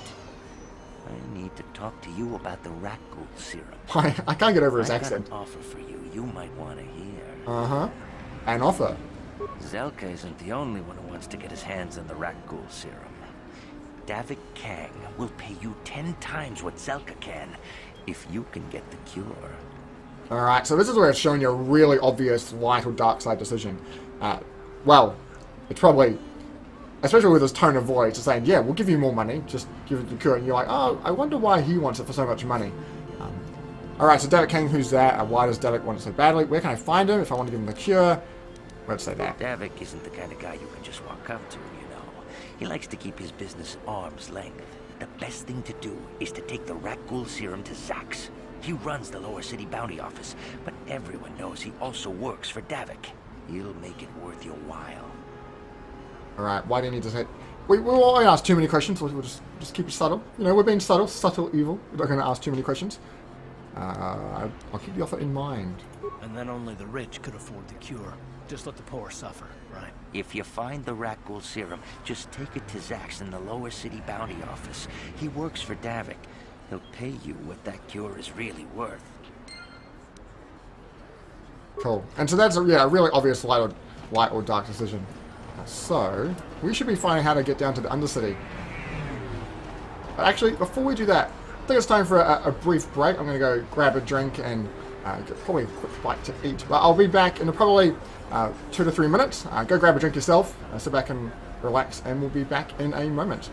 I need to talk to you about the Rakghoul serum. I can't get over his I've accent. got an offer for you. You might want to hear. Uh-huh. An offer. Zelka isn't the only one who wants to get his hands on the Rakghoul serum. Davik Kang will pay you 10 times what Zelka can if you can get the cure. Alright, so this is where it's showing you a really obvious light or dark side decision. Well, it's probably, especially with his tone of voice, it's saying, yeah, we'll give you more money, just give it the cure, and you're like, oh, I wonder why he wants it for so much money. Alright, so Davik Kang, who's that? Why does Davik want it so badly? Where can I find him if I want to give him the cure? Let's say that. Davik isn't the kind of guy you can just walk up to, you know. He likes to keep his business at arm's length. The best thing to do is to take the Rakghoul serum to Zax. He runs the Lower City Bounty Office, but everyone knows he also works for Davik. He'll make it worth your while. Alright, why do you need to say... We won't ask too many questions, we'll just keep it subtle. You know, we're being subtle, subtle evil. We're not going to ask too many questions. I'll keep the offer in mind. And then only the rich could afford the cure. Just let the poor suffer, right? If you find the Rakghoul serum, just take it to Zax in the Lower City Bounty Office. He works for Davik. He'll pay you what that cure is really worth. Cool. And so that's a really obvious light or dark decision. So, we should be finding how to get down to the Undercity. But actually, before we do that, I think it's time for a brief break. I'm going to go grab a drink and get probably a quick bite to eat. But I'll be back in probably 2 to 3 minutes. Go grab a drink yourself, sit back and relax, and we'll be back in a moment.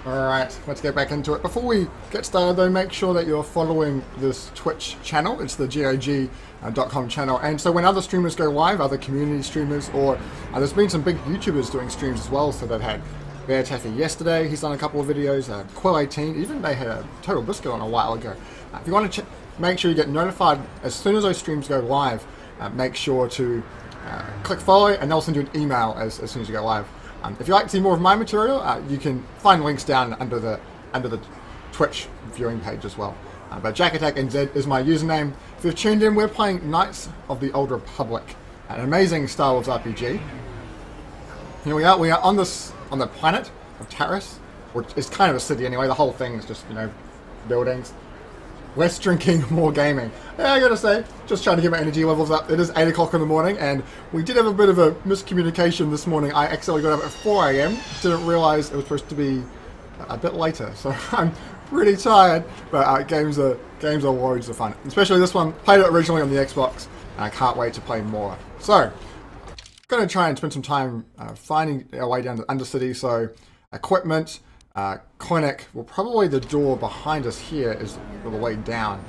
Alright, let's get back into it. Before we get started though, make sure that you're following this Twitch channel. It's the GOG.com channel. And so when other streamers go live, other community streamers, or there's been some big YouTubers doing streams as well. So they've had Bear Taffy yesterday, he's done a couple of videos, Quill18, even they had a Total Biscuit on a while ago. If you want to make sure you get notified as soon as those streams go live, make sure to click follow and they'll send you an email as soon as you go live. If you'd like to see more of my material, you can find links down under the Twitch viewing page as well. But Jack Attack NZ is my username. If you've tuned in, we're playing Knights of the Old Republic, an amazing Star Wars RPG. Here we are. We are on the planet of Taris, which is kind of a city anyway. The whole thing is just, you know, buildings. Less drinking, more gaming. Yeah, I gotta say, just trying to get my energy levels up. It is 8 o'clock in the morning, and we did have a bit of a miscommunication this morning. I accidentally got up at 4 AM. Didn't realise it was supposed to be a bit later, so I'm pretty tired. But games are loads of fun, especially this one. Played it originally on the Xbox, and I can't wait to play more. So, gonna try and spend some time finding our way down to Undercity. So, equipment. Clinic, well, probably the door behind us here is the way down.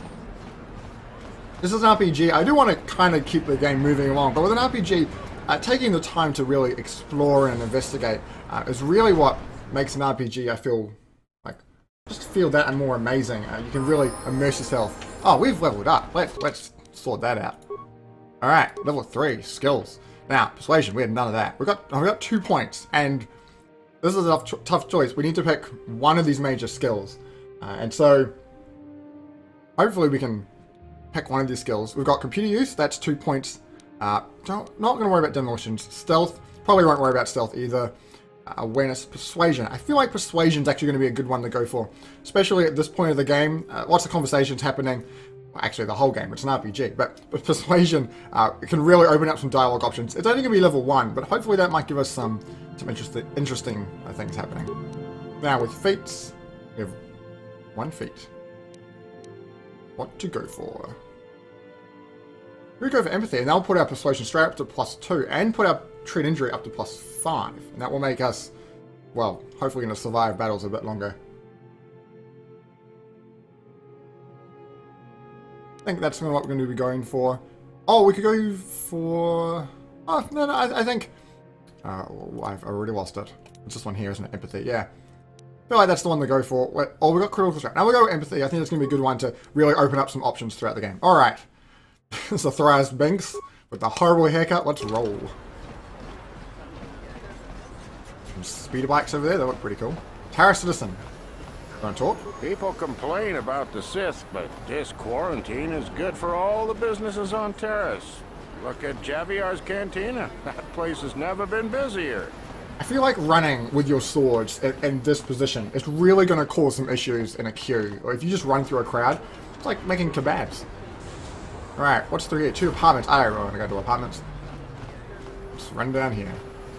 This is an RPG. I do want to kind of keep the game moving along, but with an RPG, taking the time to really explore and investigate is really what makes an RPG, I feel, like, just feel that and more amazing. You can really immerse yourself. Oh, we've leveled up. Let's sort that out. Alright, level 3, skills. Now, persuasion, we had none of that. We got 2 points, and this is a tough choice. We need to pick one of these major skills. And so, hopefully we can pick one of these skills. We've got computer use, that's 2 points. Not going to worry about demolitions. Stealth, probably won't worry about stealth either. Awareness, persuasion. I feel like persuasion's actually going to be a good one to go for. Especially at this point of the game. Lots of conversations happening. Well, actually, the whole game, it's an RPG. But persuasion, it can really open up some dialogue options. It's only going to be level 1, but hopefully that might give us some interesting things happening. Now with feats, we have 1 feat. What to go for? We go for empathy, and that'll put our persuasion straight up to +2, and put our treat injury up to +5, and that will make us, well, hopefully going to survive battles a bit longer. I think that's what we're going to be going for. Oh, we could go for... Oh, no, I think... I've already lost it. It's this one here, isn't it? Empathy, yeah. I feel like that's the one to go for. Oh, we got critical threat. Now we go with empathy. I think it's going to be a good one to really open up some options throughout the game. Alright. So Thrice Binks with the horrible haircut. Let's roll. Some speeder bikes over there. They look pretty cool. Taris Citizen. Want to talk? People complain about the Sith, but this quarantine is good for all the businesses on Taris. Look at Javiar's Cantina. That place has never been busier. I feel like running with your swords in this position is really going to cause some issues in a queue. Or if you just run through a crowd, it's like making kebabs. Alright, what's through here? 2 apartments. I don't really want to go to apartments. Just run down here.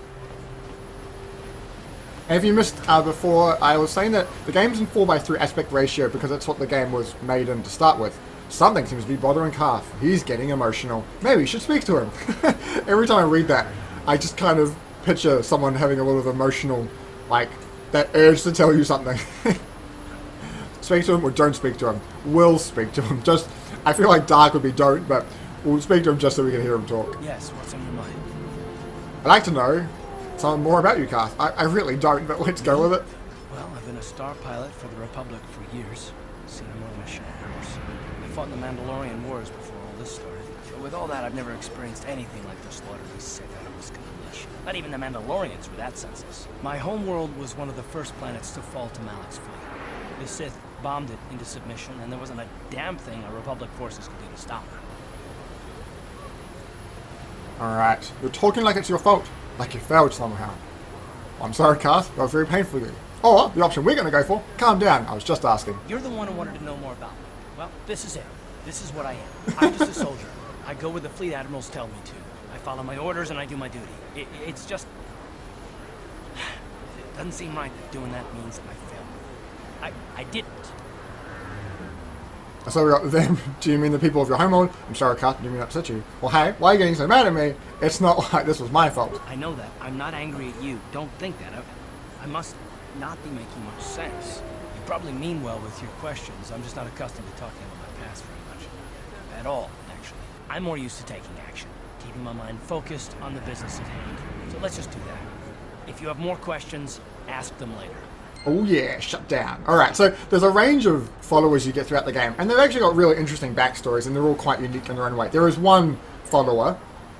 And if you missed before, I was saying that the game's in 4:3 aspect ratio because that's what the game was made in to start with. Something seems to be bothering Karth. He's getting emotional. Maybe you should speak to him. Every time I read that, I just kind of picture someone having a lot of emotional, like, that urge to tell you something. Speak to him or don't speak to him. We'll speak to him. Just, I feel like Dark would be don't, but we'll speak to him just so we can hear him talk. Yes, what's on your mind? I'd like to know something more about you, Karth. I really don't, but let's go with it. Well, I've been a star pilot for the Republic for years. Seen more mission hours. I fought in the Mandalorian Wars before all this started. But with all that, I've never experienced anything like the slaughter we Sith out of this coalition. Not even the Mandalorians were that senseless. My homeworld was one of the first planets to fall to Malak's fleet. The Sith bombed it into submission, and there wasn't a damn thing our Republic forces could do to stop it. Alright, you're talking like it's your fault. Like you failed somehow. I'm sorry, Karth. That was very painful for you. Or, the option we're going to go for, calm down. I was just asking. You're the one who wanted to know more about me. Well, this is it. This is what I am. I'm just a soldier. I go where the fleet admirals tell me to. I follow my orders and I do my duty. It's just... It doesn't seem right that doing that means that I failed. I didn't. So we got them. Do you mean the people of your homeworld? I'm sorry, Karth, didn't mean to upset you. Well, hey, why are you getting so mad at me? It's not like this was my fault. I know that. I'm not angry at you. Don't think that. I must not be making much sense. You probably mean well with your questions. I'm just not accustomed to talking about my past very much. At all, actually. I'm more used to taking action, keeping my mind focused on the business at hand. So let's just do that. If you have more questions, ask them later. Oh yeah, shut down. Alright, so there's a range of followers you get throughout the game, and they've actually got really interesting backstories, and they're all quite unique in their own way. There is one follower,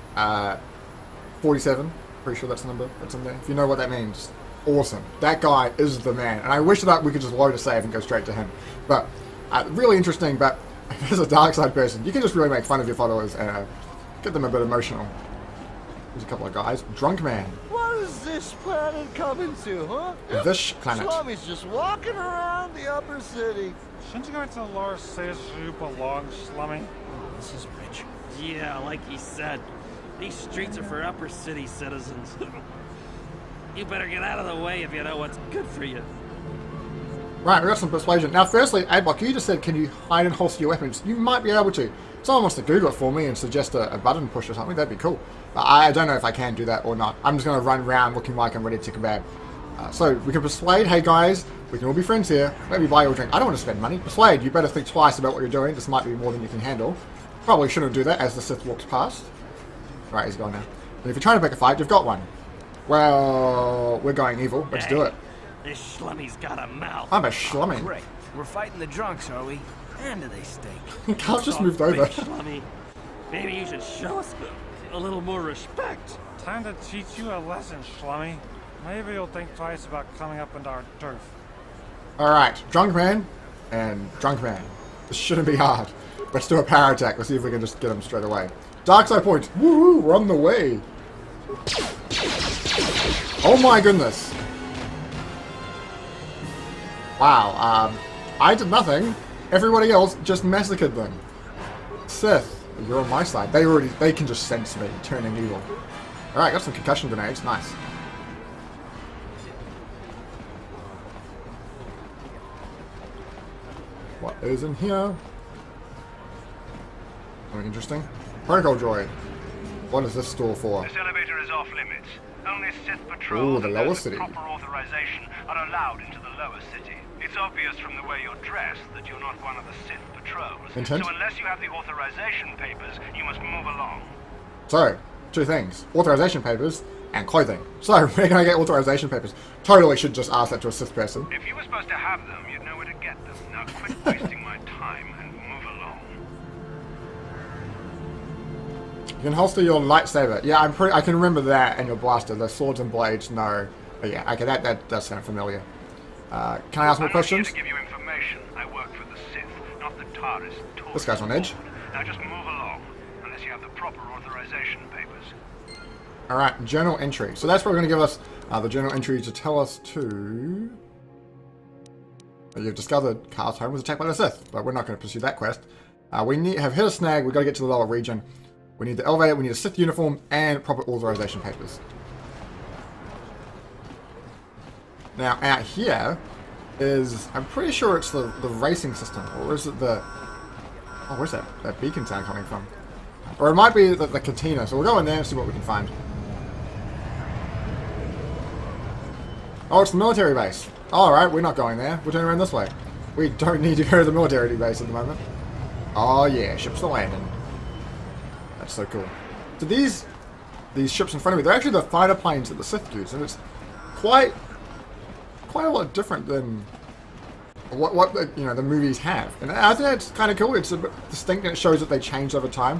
47, pretty sure that's the number that's in there. If you know what that means, awesome. That guy is the man, and I wish that we could just load a save and go straight to him. But, really interesting, but as a dark side person, you can just really make fun of your followers and get them a bit emotional. There's a couple of guys. Drunk Man. What is this planet coming to, huh? This planet. Slummy's just walking around the upper city. Shouldn't you go to the lower cities where you belong, Slummy? Oh, this is rich. Yeah, like he said, these streets are for upper city citizens. You better get out of the way if you know what's good for you. Right, we got some persuasion. Now, firstly, Adblock, you just said, can you hide and holster your weapons? You might be able to. Someone wants to Google it for me and suggest a button push or something. That'd be cool. But I don't know if I can do that or not. I'm just going to run around looking like I'm ready to kebab. So we can persuade, hey guys, we can all be friends here. Maybe buy you a drink. I don't want to spend money. Persuade, you better think twice about what you're doing. This might be more than you can handle. Probably shouldn't do that as the Sith walks past. Right, he's gone now. And if you're trying to pick a fight, you've got one. Well, we're going evil. Let's do it. This Schlummy's got a mouth. I'm a Schlummy. Great. We're fighting the drunks, are we? And do they stink? Carl's just moved over. Schlummy. Maybe you should show us a little more respect. Time to teach you a lesson, Schlummy. Maybe you'll think twice about coming up into our turf. Alright, Drunk Man and Drunk Man. This shouldn't be hard. Let's do a power attack. Let's see if we can just get him straight away. Dark side points. Woohoo! We're on the way. Oh my goodness. Wow, I did nothing. Everybody else just massacred them. Sith, you're on my side. They can just sense me turning evil. Alright, got some concussion grenades. Nice. What is in here? Something interesting. Protocol droid. What is this store for? This elevator is off limits. Only Sith patrols the lower city. with proper authorization are allowed into the lower city. It's obvious from the way you're dressed that you're not one of the Sith patrols. Intent? So unless you have the authorization papers, you must move along. So, two things. Authorization papers and clothing. So, where can I get authorization papers? Totally should just ask that to a Sith person. If you were supposed to have them, you'd know where to get them. Now quit wasting my time and move along. You can holster your lightsaber. Yeah, I can remember that, and your blaster. The swords and blades, no. But yeah, okay, that does sound familiar. Can I ask more questions? I'm not here to give you information. I work for the Sith, not the Taris. This guy's on edge. Now just move along, unless you have the proper authorization papers. Alright, journal entry. So that's what we're going to give us the journal entry to tell us to... You've discovered Carl's home was attacked by the Sith, but we're not going to pursue that quest. We have hit a snag, we've got to get to the lower region. We need the elevator, we need a Sith uniform, and proper authorization papers. Now, out here is... I'm pretty sure it's the racing system, or is it the... Oh, where's that beacon sound coming from? Or it might be the cantina, so we'll go in there and see what we can find. Oh, it's the military base. Alright, we're not going there. We're turning around this way. We don't need to go to the military base at the moment. Oh yeah, ships are landing. That's so cool. So these ships in front of me, they're actually the fighter planes that the Sith use, and it's quite a lot different than what the movies have. And I think that's kind of cool. It's a bit distinct, and it shows that they changed over time.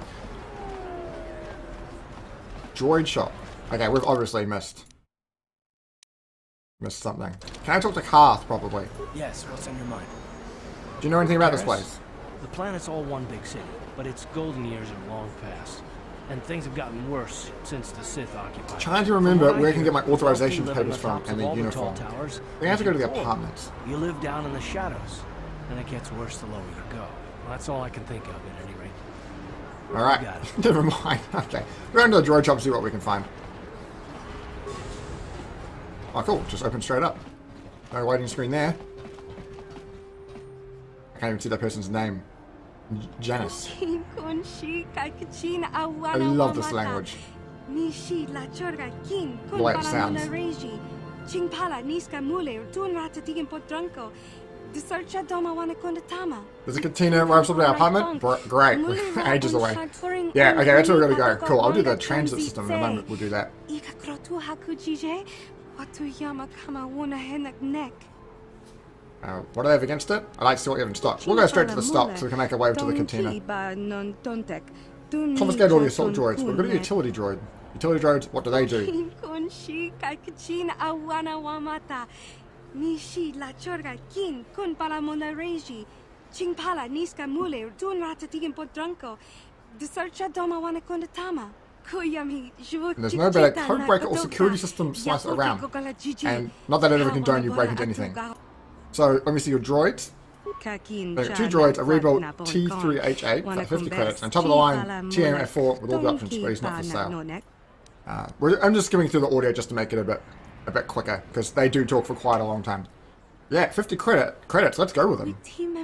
Droid shop. Okay, we've obviously missed something. Can I talk to Carth, probably? Yes, what's on your mind? Do you know anything about this place? The planet's all one big city, but its golden years are long past. And things have gotten worse since the Sith occupied. Trying to remember where I can get my authorization papers from and the uniform. I have to go to the apartments. You live down in the shadows, and it gets worse the lower you go. Well, that's all I can think of, at any rate. Alright, never mind. Okay, we're going to the droid shop to see what we can find. Oh, cool. Just open straight up. No loading screen there. I can't even see that person's name. Janice. I love this language. The way it sounds. There's a cantina right outside our apartment? Great. Ages away. Yeah, okay, that's where we're gonna go. Cool, I'll do the transit system in a moment. We'll do that. What do they have against it? I'd like to see what you have in stock. We'll go straight to the stock so we can make our way to the cantina. Confiscate all the assault droids. We've got a utility droid. Utility droids, what do they do? And there's no better code breaker or security system slicer around. And not that it ever condone you break into anything. So, let me see your droids. Two droids, a rebuilt T3H8 for 50 credits, and top of the line TMF4 with all the options, but he's not for sale. I'm just skimming through the audio just to make it a bit quicker, because they do talk for quite a long time. Yeah, 50 credits, let's go with them.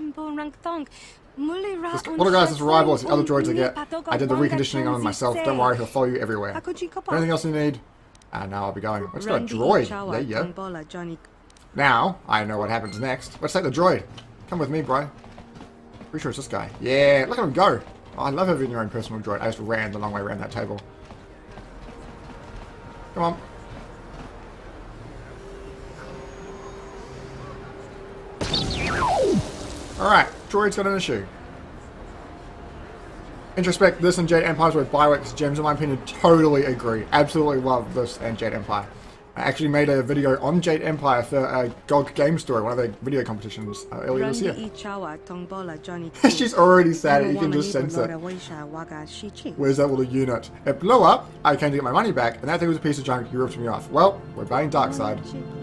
Little guys, this rival is the other droids I get. I did the reconditioning on them myself, don't worry, he'll follow you everywhere. Anything else you need? And now I'll be going. Let's go droid, there you go. Now, I know what happens next. Let's take the droid. Come with me, bro. Pretty sure it's this guy. Yeah, look at him go. Oh, I love having your own personal droid. I just ran the long way around that table. Come on. Alright, droid's got an issue. Introspect, this and Jade Empire's were Biowex gems, in my opinion. Totally agree. Absolutely love this and Jade Empire. I actually made a video on Jade Empire for a GOG Game Story, one of their video competitions earlier this year. She's already sad, you can just sense it. Where's that little unit? It blew up, I came to get my money back, and that thing was a piece of junk, you ripped me off. Well, we're buying Darkseid.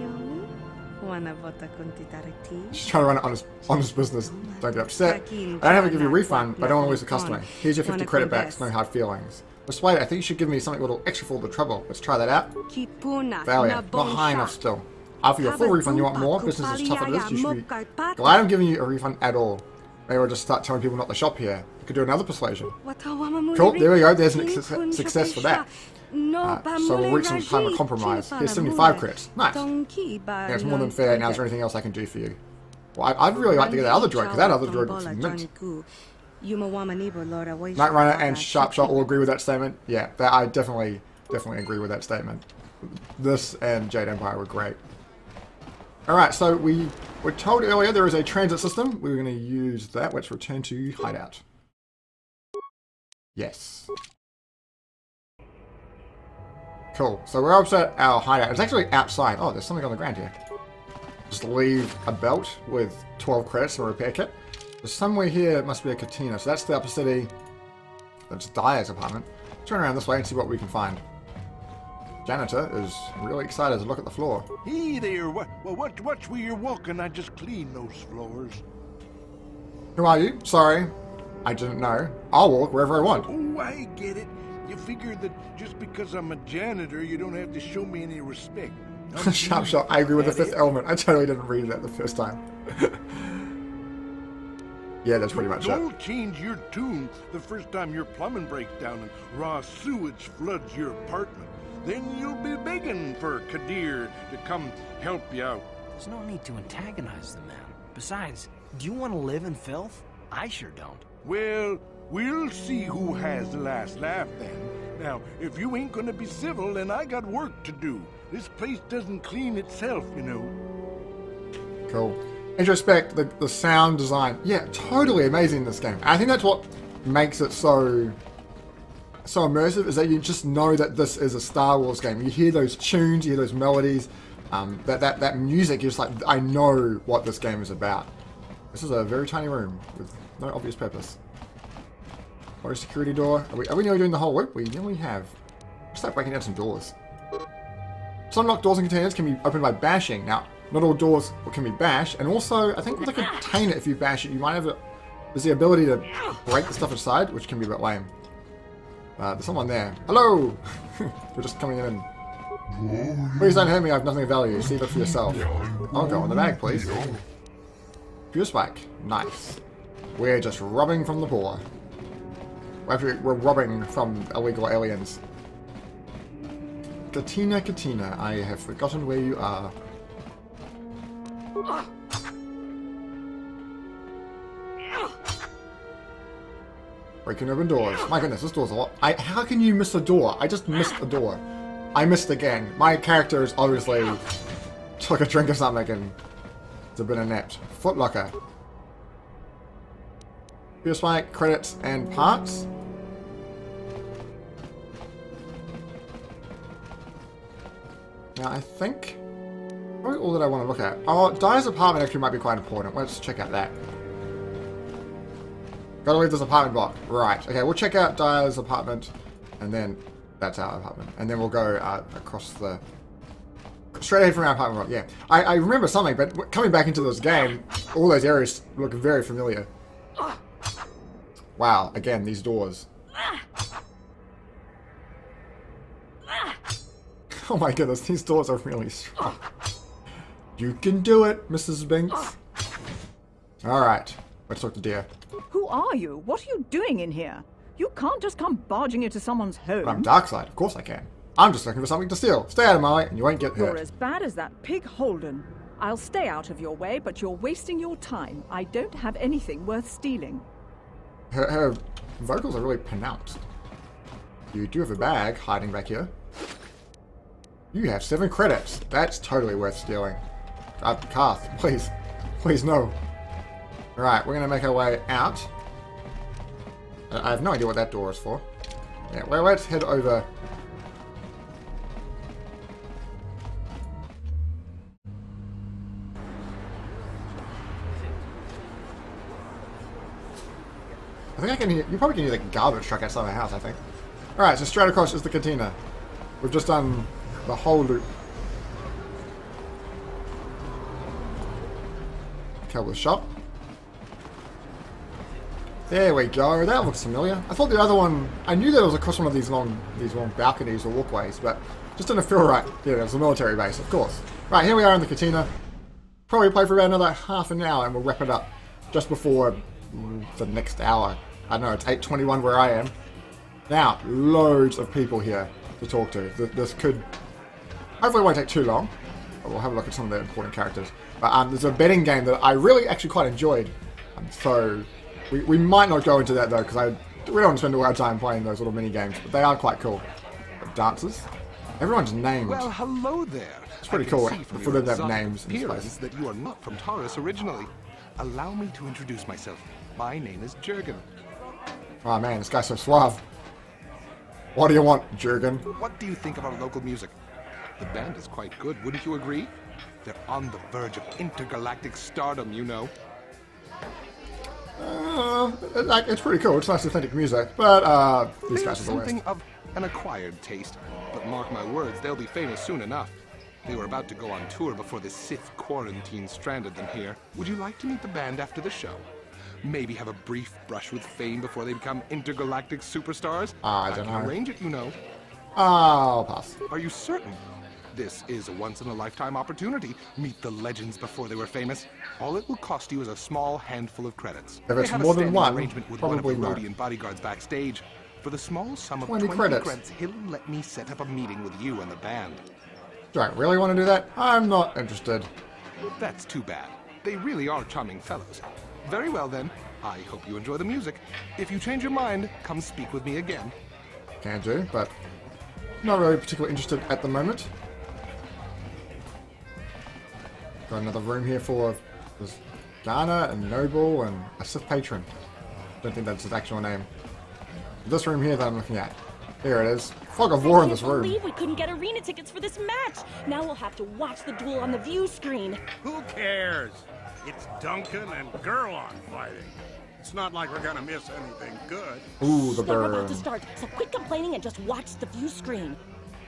She's trying to run an honest business, don't get upset. I don't have to give you a refund, but I don't want to lose a customer. Here's your 50 credit backs, no hard feelings. Persuade, I think you should give me something a little extra for the trouble. Let's try that out. Failure. Not high enough still. After your full refund, you want more? Business is tough as this. You should be glad I'm giving you a refund at all. Maybe I'll just start telling people not to shop here. We could do another persuasion. Cool, there we go. There's an success for that. So we'll reach some kind of compromise. Here's 75 credits. Nice. Yeah, it's more than fair. Now, is there anything else I can do for you? Well, I'd really like to get that other droid, because that other droid looks mint. Night Runner and Sharpshot all agree with that statement. Yeah, I definitely agree with that statement. This and Jade Empire were great. Alright, so we were told earlier there is a transit system. We're going to use that. Let's return to Hideout. Yes. Cool. So we're up at our hideout. It's actually outside. Oh, there's something on the ground here. Just leave a belt with 12 credits and a repair kit. There's somewhere here, it must be a cantina. So that's the upper city. That's Dyer's apartment. Turn around this way and see what we can find. Janitor is really excited to look at the floor. Hey there, watch where you're walking. I just cleaned those floors. Who are you? Sorry, I didn't know. I'll walk wherever I want. Oh, I get it. You figure that just because I'm a janitor, you don't have to show me any respect. Sharpshot, I agree with the fifth element. I totally didn't read that the first time. Yeah, that's pretty much it. Don't change your tune the first time your plumbing breaks down and raw sewage floods your apartment. Then you'll be begging for Kadir to come help you out. There's no need to antagonize the man. Besides, do you want to live in filth? I sure don't. Well, we'll see who has the last laugh then. Now, if you ain't gonna be civil, then I got work to do. This place doesn't clean itself, you know. Cool. Introspect, the sound design. Yeah, totally amazing in this game. I think that's what makes it so immersive, is that you just know that this is a Star Wars game. You hear those tunes, you hear those melodies, that music, you're just like, I know what this game is about. This is a very tiny room with no obvious purpose. Or a security door. Are we nearly doing the whole loop? We nearly have. Let's start breaking down some doors. Some unlocked doors and containers can be opened by bashing. Now, not all doors can be bashed, and also, I think with a container, if you bash it, you might have there's the ability to break the stuff inside, which can be a bit lame. There's someone there. Hello! We're just coming in. Please don't hurt me, I have nothing of value. See it for yourself. I'll go in the bag, please. Pure spike. Nice. We're just robbing from the poor. Actually, we're robbing from illegal aliens. Katina, Katina, I have forgotten where you are. Breaking open doors. My goodness, this door's a lot. How can you miss a door? I just missed a door. I missed again. My character is obviously took a drink or something and it's a bit inept. Footlocker. Fuel spike, credits, and parts. Now I think probably all that I want to look at. Oh, Dyer's apartment actually might be quite important. Let's check out that. Gotta leave this apartment block. Right. Okay, we'll check out Dyer's apartment, and then that's our apartment, and then we'll go across the straight ahead from our apartment block. Yeah, I remember something, but coming back into this game, all those areas look very familiar. Wow. Again, these doors. Oh my goodness, these doors are really strong. You can do it, Mrs. Binks. Alright, let's talk to Deer. Who are you? What are you doing in here? You can't just come barging into someone's home. But I'm Darkseid, of course I can. I'm just looking for something to steal. Stay out of my way and you won't get hurt. You're as bad as that pig Holden. I'll stay out of your way, but you're wasting your time. I don't have anything worth stealing. Her vocals are really pronounced. You do have a bag hiding back here. You have 7 credits. That's totally worth stealing. Karth, please. Please, no. Alright, we're going to make our way out. I have no idea what that door is for. Yeah, well, let's head over. I think I can hear... You probably can hear the garbage truck outside my house, I think. Alright, so straight across is the cantina. We've just done the whole loop. Cowboy shop. There we go. That looks familiar. I thought the other one... I knew that it was across one of these long balconies or walkways, but just didn't feel right. Yeah, it was a military base, of course. Right, here we are in the cantina. Probably play for about another half an hour and we'll wrap it up just before the next hour. I don't know, it's 8:21 where I am. Now, loads of people here to talk to. This could... Hopefully it won't take too long. But we'll have a look at some of the important characters. But there's a betting game that I really actually quite enjoyed. So we might not go into that though, because we don't want to spend all our time playing those little mini games. But they are quite cool. Dances. Everyone's named. Well, hello there. It's pretty cool for them to have names in this place. That you are not from Taurus originally. Allow me to introduce myself. My name is Jurgen. Oh man, this guy's so suave. What do you want, Jurgen? What do you think of our local music? The band is quite good, wouldn't you agree? They're on the verge of intergalactic stardom, you know. It's pretty cool. It's nice, authentic music, but these guys are the worst. Something of an acquired taste, but mark my words, they'll be famous soon enough. They were about to go on tour before the Sith quarantine stranded them here. Would you like to meet the band after the show? Maybe have a brief brush with fame before they become intergalactic superstars? I don't know. Arrange it, you know. I'll pass. Are you certain? This is a once-in-a-lifetime opportunity. Meet the legends before they were famous. All it will cost you is a small handful of credits. If it's more than one, arrangement with probably one of the not. Rhodian bodyguards backstage. For the small sum of 20 20 credits. he'll let me set up a meeting with you and the band. Do I really want to do that? I'm not interested. That's too bad. They really are charming fellows. Very well then. I hope you enjoy the music. If you change your mind, come speak with me again. Can do, but not really particularly interested at the moment. Got another room here full of Ghana and Noble and a Sith Patron. Don't think that's his actual name. This room here that I'm looking at. Here it is. Fog of war in this room. I can't believe we couldn't get arena tickets for this match. Now we'll have to watch the duel on the view screen. Who cares? It's Duncan and Gurlon fighting. It's not like we're gonna miss anything good. Ooh, the We're about burn. to start, so quit complaining and just watch the view screen.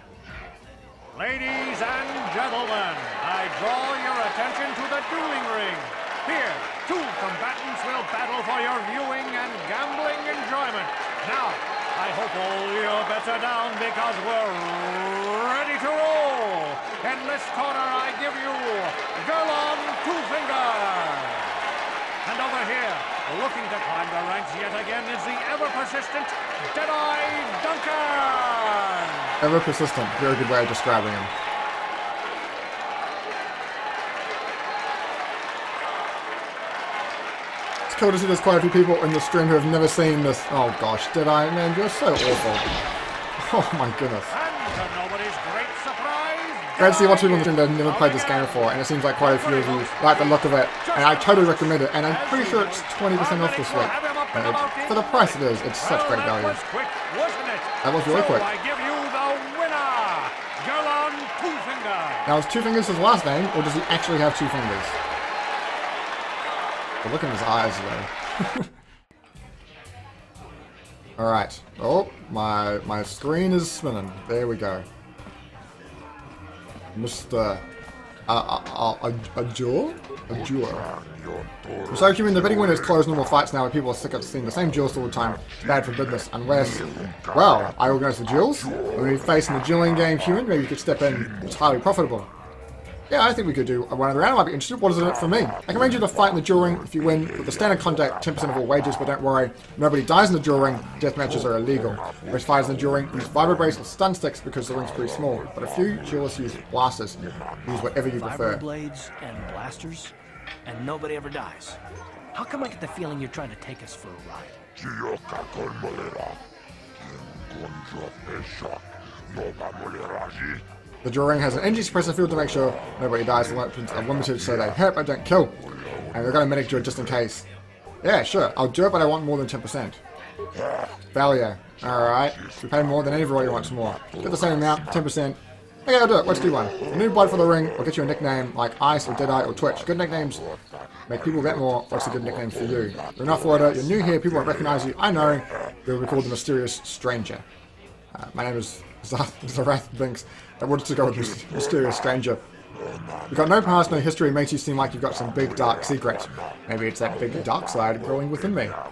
Ladies and gentlemen, I draw your attention to the dueling ring. Here, 2 combatants will battle for your viewing and gambling enjoyment. Now, I hope all your bets are down because we're ready to roll. In this corner, I give you Gurlon Two-Finger. And over here, looking to climb the ranks yet again, is the ever-persistent Deadeye Duncan. Ever persistent. Very good way of describing him. It's cool to see there's quite a few people in the stream who have never seen this. Oh gosh, did I? Man, you're so awful. Oh my goodness. Great to see lots of people in the stream that have never played this game before, and it seems like quite a few of you like the look of it, and I totally recommend it, and I'm pretty sure it's 20% off this week. And for the price it is, it's such great value. That was really quick. Now is Two Fingers his last name, or does he actually have 2 fingers? But look in his eyes though. Alright. Oh, my screen is spinning. There we go. Mr. Ajur? Ajur. So assuming the betting winners close normal fights now, where people are sick of seeing the same duels all the time. Bad for business, unless, well, I organise the duels. When we face in the dueling game human, maybe you could step in. It's highly profitable. Yeah, I think we could do one other round. I might be interested. What is it for me? I can arrange you to fight in the duel ring if you win with the standard contact, 10% of all wages, but don't worry, nobody dies in the duel ring. Death matches are illegal. Most fighters in the duel ring use vibro brace or stun sticks because the ring's pretty small, but a few duelists use blasters. Use whatever you prefer. Vibro blades and blasters, and nobody ever dies. How come I get the feeling you're trying to take us for a ride? The duel ring has an energy suppressor field to make sure nobody dies. The weapons are limited so they hurt but don't kill. And we've got a medic do it just in case. Yeah, sure, I'll do it, but I want more than 10%. Value. Alright. We pay more than everybody wants more. Get the same amount, 10%. Okay, I'll do it. Let's do one. A new blood for the ring will get you a nickname like Ice or Deadeye or Twitch. Good nicknames make people bet more. What's a good nickname for you? You're enough water. You're new here. People won't recognize you. I know. You'll be called the Mysterious Stranger. My name is Zarath Binks. That wants to go with Mysterious Stranger. You've got no past, no history. It makes you seem like you've got some big dark secrets. Maybe it's that big dark side growing within me. A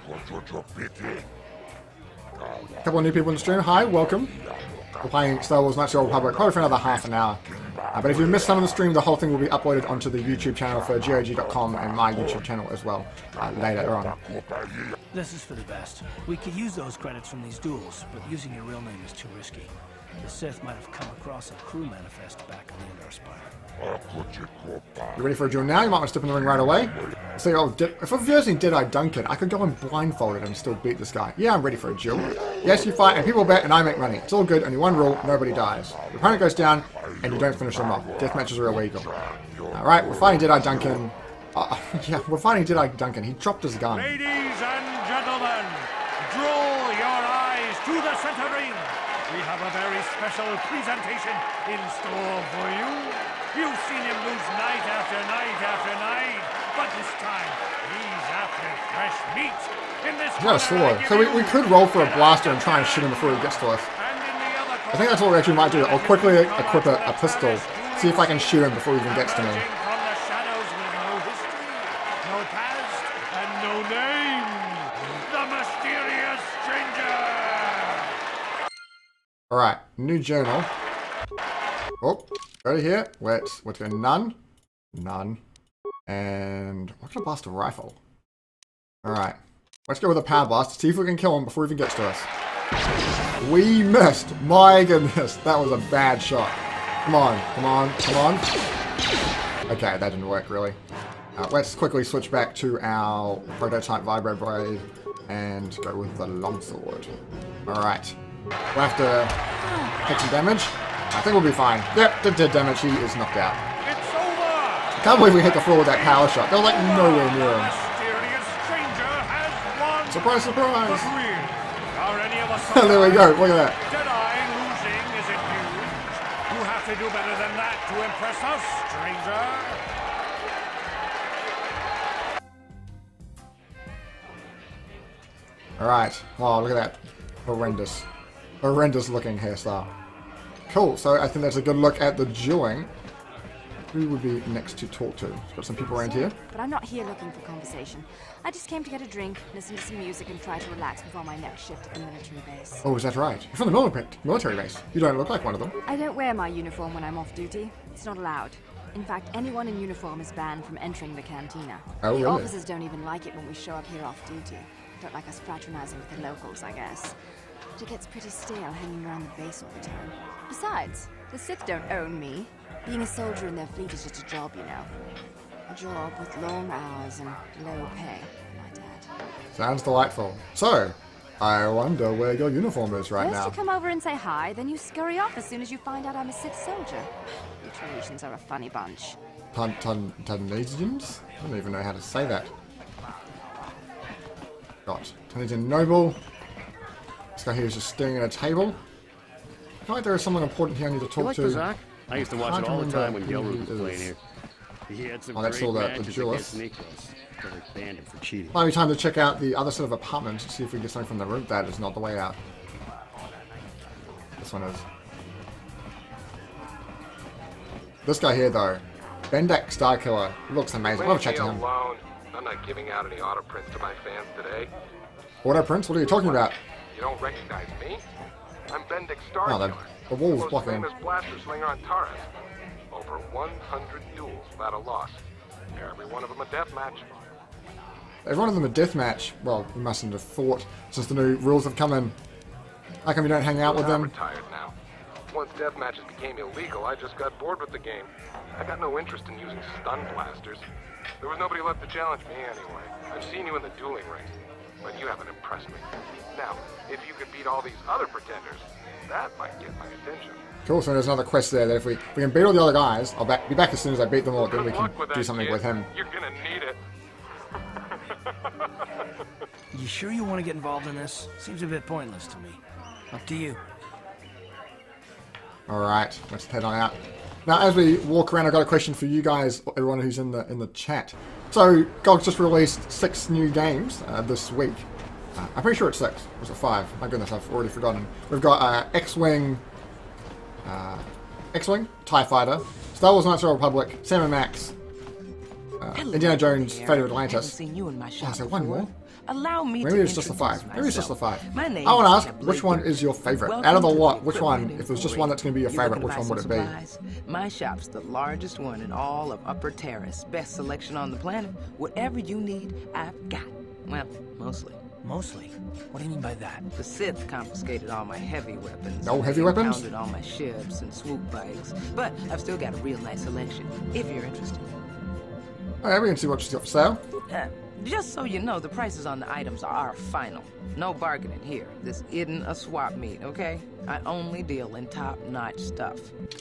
couple of new people in the stream. Hi, welcome. We're playing Star Wars Knights of the Old Republic probably for another half an hour. But if you missed some of the stream, the whole thing will be uploaded onto the YouTube channel for GOG.com and my YouTube channel as well later on. This is for the best. We could use those credits from these duels, but using your real name is too risky. The Sith might have come across a crew manifest back in the Endar Spire. You ready for a duel now? You might want to step in the ring right away. So, if I'm using Deadeye Duncan, I could go in blindfolded and still beat this guy. Yeah, I'm ready for a duel. Yes, you fight, and people bet, and I make money. It's all good, only one rule, nobody dies. Your opponent goes down, and you don't finish them off. Death matches are illegal. Alright, we're fighting Deadeye Duncan. Yeah, we're fighting Deadeye Duncan. He dropped his gun. Ladies and gentlemen, draw your eyes to the center ring. We have a very special presentation in store for you. You've seen him lose night after night after night, but this time he's after fresh meat. In this sword. So we could roll for a blaster and try and shoot him before he gets to us. I think that's what we actually might do. I'll quickly equip a pistol, see if I can shoot him before he even gets to me. From the shadows with no history, no past, and no name. The Mysterious Stranger. Alright, new journal. Oh, go to here. Let's go none. None. And what can I blast a rifle? Alright. Let's go with a power blast. See if we can kill him before he even gets to us. We missed! My goodness, that was a bad shot. Come on, come on, come on. Okay, that didn't work really. Let's quickly switch back to our prototype vibro blade and go with the longsword. Alright. We'll have to take some damage. I think we'll be fine. Yep, did damage. He is knocked out. It's over. I can't believe we hit the floor with that power shot. They were like nowhere near him. Surprise, surprise! There we go, look at that. Deadeye losing, is it huge? You have to do better than that to impress us, stranger. Alright. Oh, look at that. Horrendous. Horrendous looking hairstyle. Cool, so I think that's a good look at the dueling. Who would be next to talk to? Got some people around here. But I'm not here looking for conversation. I just came to get a drink, listen to some music, and try to relax before my next shift at the military base. Oh, is that right? You're from the military base. You don't look like one of them. I don't wear my uniform when I'm off duty. It's not allowed. In fact, anyone in uniform is banned from entering the cantina. Oh, really? The officers don't even like it when we show up here off duty. Don't like us fraternizing with the locals, I guess. It gets pretty stale hanging around the base all the time. Besides, the Sith don't own me. Being a soldier in their fleet is just a job, you know. A job with long hours and low pay, my dad. Sounds delightful. So, I wonder where your uniform is right now. First you come over and say hi, then you scurry off as soon as you find out I'm a Sith soldier. You Tunisians are a funny bunch. Tunisians? I don't even know how to say that. Got Tunisian noble. This guy here is just staring at a table. I feel like there is someone important here I need to talk to. Bazak? I used to watch it all the time when Gelroot was playing here. He had some that's all great the matches duelists. against Nikos. But they banned him for cheating. Might be time to check out the other set of apartments and see if we can get something from the room. That is not the way out. This one is. This guy here, though, Bendak Starkiller, looks amazing. I'll have a chat to him. I'm not giving out any auto prints to my fans today. Auto prints? What are you talking about? You don't recognize me? I'm Bendak Oh, Starkiller. the wall's most blocking him. famous blaster slinger on Taurus. Over 100 duels without a loss. Every one of them a death match. Every one of them a death match. Well, you mustn't have thought since the new rules have come in. How come you don't hang out with them? I'm retired now. Once death matches became illegal, I just got bored with the game. I got no interest in using stun blasters. There was nobody left to challenge me anyway. I've seen you in the dueling ring, but you haven't impressed me. Now, if you could beat all these other pretenders, that might get my attention. Cool, so there's another quest there that if we can beat all the other guys, I'll be back as soon as I beat them all, then we can do something with him. You're gonna need it. You sure you want to get involved in this? Seems a bit pointless to me. Up to you. Alright, let's head on out. Now, as we walk around, I've got a question for you guys, everyone who's in the chat. So, GOG's just released 6 new games this week. I'm pretty sure it's 6. Or was it 5? My goodness, I've already forgotten. We've got X-Wing, TIE Fighter, Star Wars Knights of the Republic, Sam & Max, Indiana Jones, Fate of Atlantis. Seen you in my shop is there one more? Allow me Maybe to it's just the 5. introduce Maybe it's just the myself. 5. My name I want to ask, is which one is your favorite? Out of the lot, which one, if there's just one that's going to be your favorite, which one would it be? My shop's the largest one in all of Upper Terrace. Best selection on the planet. Whatever you need, I've got. Well, mostly. Mostly? What do you mean by that? The Sith confiscated all my heavy weapons. No heavy weapons? Impounded all my ships and swoop bikes. But I've still got a real nice selection, if you're interested. Oh, yeah, we can see what she's got for sale. Just so you know, the prices on the items are final. No bargaining here. This isn't a swap meet, okay? I only deal in top-notch stuff.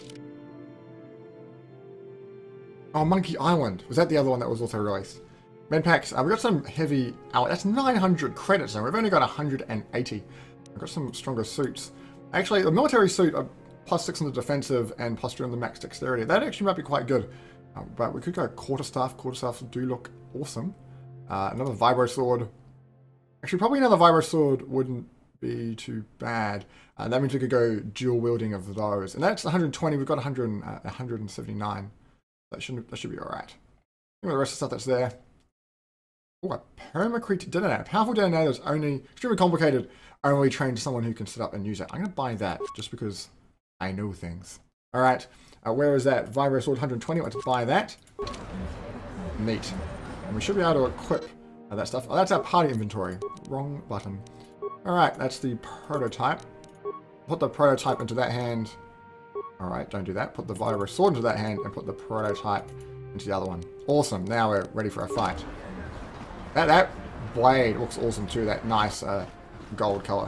Oh, Monkey Island. Was that the other one that was also released? Medpacks. We got some heavy... that's 900 credits, and we've only got 180. We've got some stronger suits. Actually, the military suit, +6 on the defensive and +3 on the max dexterity. That actually might be quite good. But we could go quarterstaff. Quarterstaffs do look awesome. Another vibro sword. Actually, probably another vibro sword wouldn't be too bad. That means we could go dual wielding of those. And that's 120. We've got 179. That should be alright. The rest of the stuff that's there. Oh, a permacrete detonator. Powerful detonator is only extremely complicated. Only trained someone who can set up and use it. I'm going to buy that just because I know things. Alright. Where is that? Vibro sword 120. Let's buy that. Neat. And we should be able to equip that stuff. Oh, that's our party inventory. Wrong button. Alright, that's the prototype. Put the prototype into that hand. Alright, don't do that. Put the vibro sword into that hand and put the prototype into the other one. Awesome. Now we're ready for a fight. That blade looks awesome too. That nice gold color.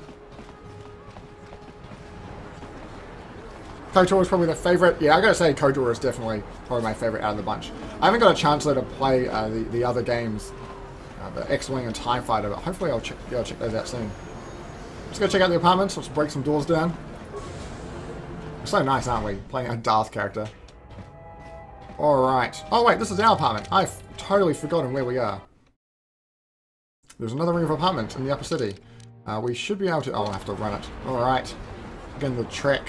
KOTOR is probably the favorite. Yeah, I gotta say KOTOR is definitely probably my favorite out of the bunch. I haven't got a chance though to play the other games, the X-Wing and TIE Fighter, but hopefully I'll check those out soon. Let's go check out the apartments. Let's break some doors down. We're so nice, aren't we? Playing a Darth character. Alright. Oh wait, this is our apartment. I've totally forgotten where we are. There's another ring of apartments in the upper city. We should be able to... Oh, I'll have to run it. Alright. Again, the trek.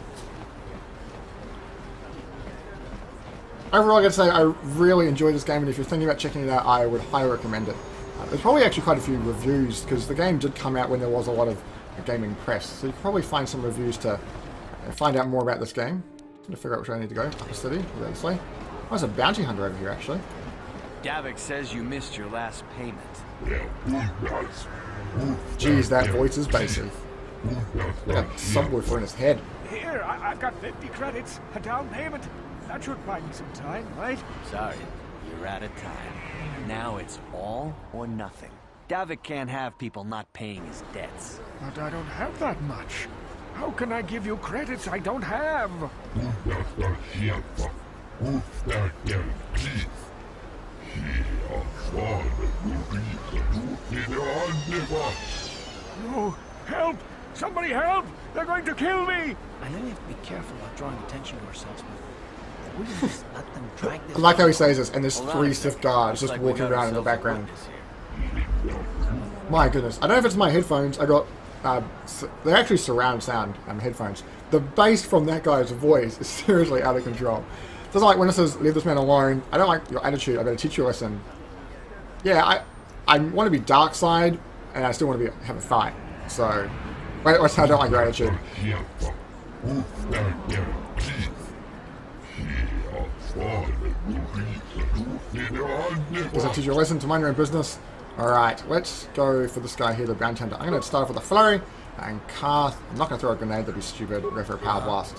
Overall, I gotta say, I really enjoyed this game, and if you're thinking about checking it out, I would highly recommend it. There's probably actually quite a few reviews, because the game did come out when there was a lot of gaming press, so you can probably find some reviews to find out more about this game. I'm going to figure out which way I need to go. Upper city, go this way. Oh, there's a bounty hunter over here, actually. Davik says you missed your last payment. Jeez, that voice is basic. Like a subwoofer in his head. Here, I've got 50 credits, a down payment. That should buy me some time, right? Sorry, you're out of time. Now it's all or nothing. Davik can't have people not paying his debts. But I don't have that much. How can I give you credits I don't have? No! Help! Somebody help! They're going to kill me! I know we have to be careful about drawing attention to ourselves, but we can just let them drag this. I like how he says this, and there's 3 Sith guards just walking around in the background. My goodness. I don't know if it's my headphones. I got... they're actually surround sound headphones. The bass from that guy's voice is seriously out of control. Doesn't like when it says, leave this man alone. I don't like your attitude. I better teach you a lesson. Yeah, I want to be dark side, and I still want to have a fight. So, wait, I don't like your attitude. Does that teach you a lesson to mind your own business? Alright, let's go for this guy here, the bounty hunter. I'm going to start off with a flurry and Carth. I'm not going to throw a grenade, that'd be stupid. We'll go for a power blast.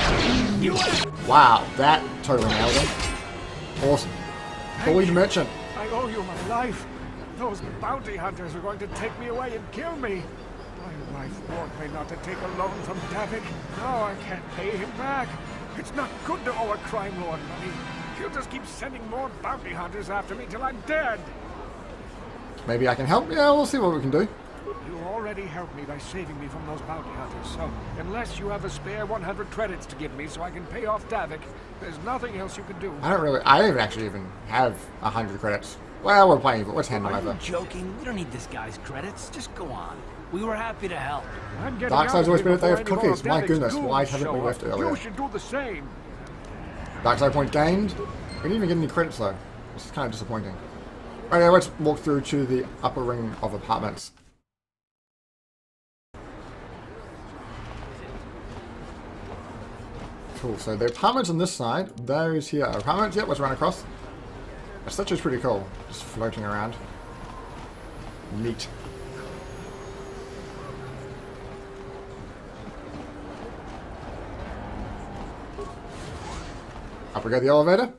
Wow, that totally nailed him. Awesome. Bullied merchant. I owe you my life. Those bounty hunters are going to take me away and kill me. My wife warned me not to take a loan from Davik. Now I can't pay him back. It's not good to owe a crime lord money. He'll just keep sending more bounty hunters after me till I'm dead. Maybe I can help? Yeah, we'll see what we can do. You already helped me by saving me from those bounty hunters, so unless you have a spare 100 credits to give me so I can pay off Davik, there's nothing else you can do. I don't actually even have 100 credits. Well, we're playing, but let's hand them over. Are you joking? We don't need this guy's credits. Just go on. We were happy to help. Darkseid's always been a day of cookies. My goodness, why haven't we left earlier? You should do the same. Darkside point gained. We didn't even get any credits though. This is kind of disappointing. Okay, let's walk through to the upper ring of apartments. Cool, so the apartments on this side, those here are apartments. Yep, let's run across. The statue is pretty cool, just floating around. Neat. Up we go the elevator.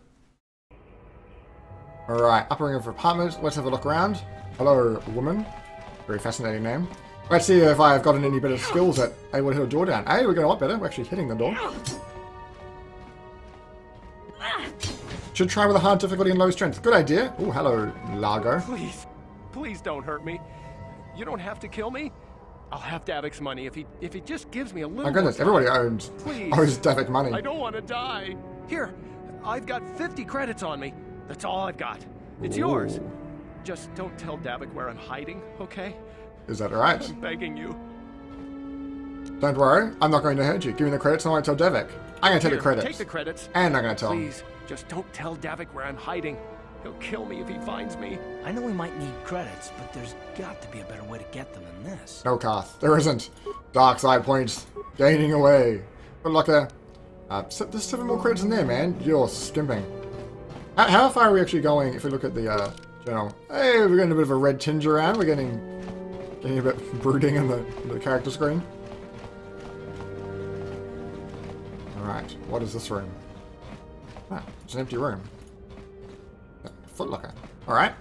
Alright, upper ring of apartments. Let's have a look around. Hello, woman. Very fascinating name. Let's see if I've gotten any better skills at able to hit a door down. Hey, we're going a lot better. We're actually hitting the door. Should try with a hard difficulty and low strength. Good idea. Oh, hello, Largo. Please, please don't hurt me. You don't have to kill me. I'll have Davik's money if he just gives me a little. My goodness, everybody owns Davik money. I don't want to die. Here, I've got 50 credits on me. That's all I've got. It's yours. Just don't tell Davik where I'm hiding, okay? Is that alright? I'm begging you. Don't worry, I'm not going to hurt you. Give me the credits and I won't tell Davik. I'm going to take the credits. Take the credits. And I'm going to tell him. Please, just don't tell Davik where I'm hiding. He'll kill me if he finds me. I know we might need credits, but there's got to be a better way to get them than this. No, Carth. There isn't. Dark side points. Gaining away. Good luck there. There's 7 more credits in there, man. You're skimping. How far are we actually going if we look at the journal? Hey, we're getting a bit of a red tinge around. We're getting a bit brooding in the character screen. Alright, what is this room? Ah, it's an empty room. Footlocker. Alright.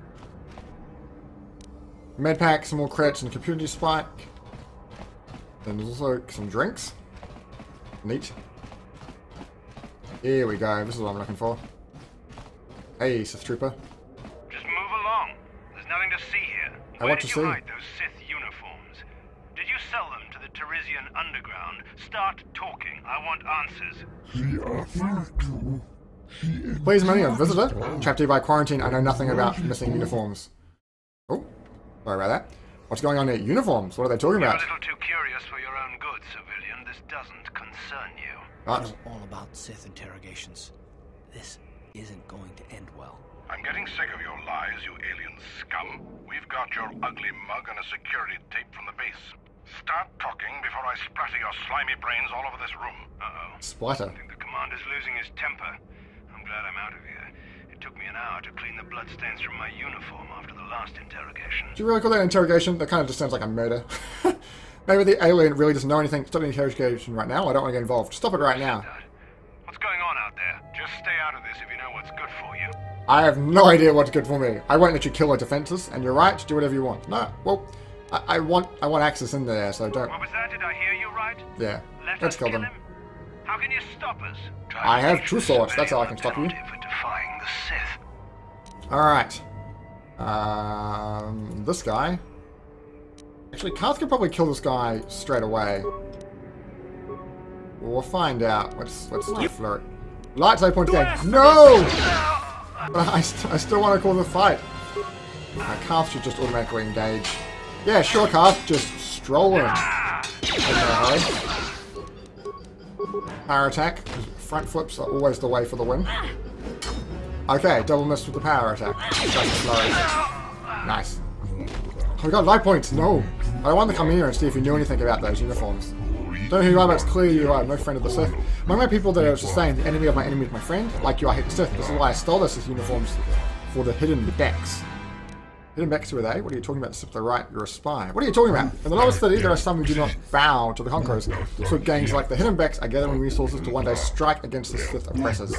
Medpack, some more credits and community spike. Then there's also some drinks. Neat. Here we go. This is what I'm looking for. Hey, Sith Trooper. Just move along. There's nothing to see here. Where did you hide those Sith uniforms? Did you sell them to the Teresian underground? Start talking. I want answers. Please, money, a visitor. Trapped here by quarantine. I know nothing about missing uniforms. Oh, sorry about that. What's going on here? Uniforms? What are they talking about? You're a little too curious for your own good, civilian. This doesn't concern you. What? I know all about Sith interrogations. This isn't going to end well. I'm getting sick of your lies, you alien scum. We've got your ugly mug and a security tape from the base. Start talking before I splatter your slimy brains all over this room. Uh-oh. Splatter? I think the commander's losing his temper. I'm glad I'm out of here. It took me an hour to clean the bloodstains from my uniform after the last interrogation. Do you really call that an interrogation? That kind of just sounds like a murder. Maybe the alien really doesn't know anything. Stop the interrogation right now. I don't want to get involved. Stop it right now. What's going on out there? Just stay out of this if you know what's good for you. I have no idea what's good for me. I won't let you kill our defenses, and you're right. Do whatever you want. No, well, I want access in there, so don't. What was that? Did I hear you right? Yeah. Let's kill them. How can you stop us? I have two swords. That's how I can stop you. For defying the Sith. Alright. This guy. Actually, Karth could probably kill this guy straight away. We'll find out. Let's flirt. Light side point again. No! I still want to call the fight. Karth should just automatically engage. Yeah, sure, Karth. Just stroll in. Power attack. Front flips are always the way for the win. Okay, double miss with the power attack. Nice. Oh, we got light points. No. I wanted to come here and see if you knew anything about those uniforms. Don't know who you are, but it's clear you are no friend of the Sith. Among my people that are just saying the enemy of my enemy is my friend, like you, I hate the Sith. This is why I stole those Sith uniforms for the Hidden Becks. Hidden Becks, who are they? What are you talking about? Sith to the right, you're a spy. What are you talking about? In the lower city, there are some who do not bow to the conquerors. So gangs like the Hidden Becks are gathering resources to one day strike against the Sith oppressors.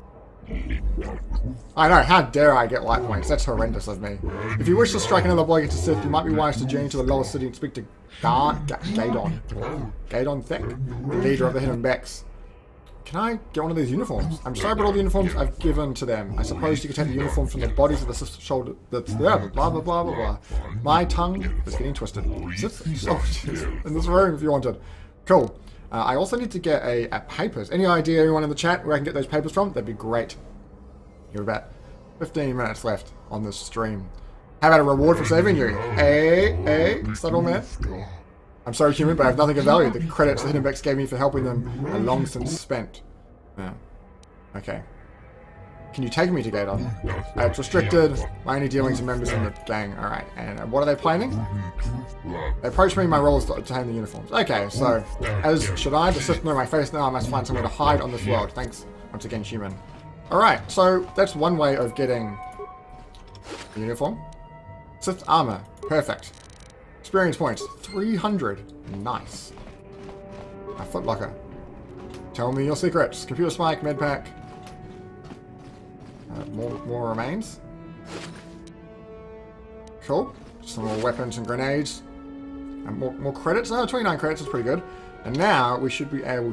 I know, how dare I get light points? That's horrendous of me. If you wish to strike another blow against a Sith, you might be wise to journey to the lower city and speak to Gadon. Gadon Thick, the leader of the Hidden Becks. Can I get one of these uniforms? I'm sorry about all the uniforms I've given to them. I suppose you could take the uniform from the bodies of the Sith shoulder. Blah, blah, blah, blah, blah, blah. My tongue is getting twisted. Sith soldiers in this room if you wanted. Cool. I also need to get a papers. Any idea, anyone in the chat, where I can get those papers from? That'd be great. You're about 15 minutes left on this stream. How about a reward for saving you? Subtle man. I'm sorry, human, but I have nothing of value. The credits the Hidden Becks gave me for helping them are long since spent. Yeah. Okay. Can you take me to Gadon? It's restricted. My only dealings are members in the gang. Alright, and what are they planning? They approached me, my role is to obtain the uniforms. Okay, so, as should I? The Sith know my face now, I must find somewhere to hide on this world. Thanks once again, human. Alright, so that's one way of getting the uniform. Sith armor. Perfect. Experience points. 300. Nice. A footlocker. Tell me your secrets. Computer spike, medpack. More remains. Cool. Some more weapons and grenades. And more credits. Oh, 29 credits is pretty good. And now we should be able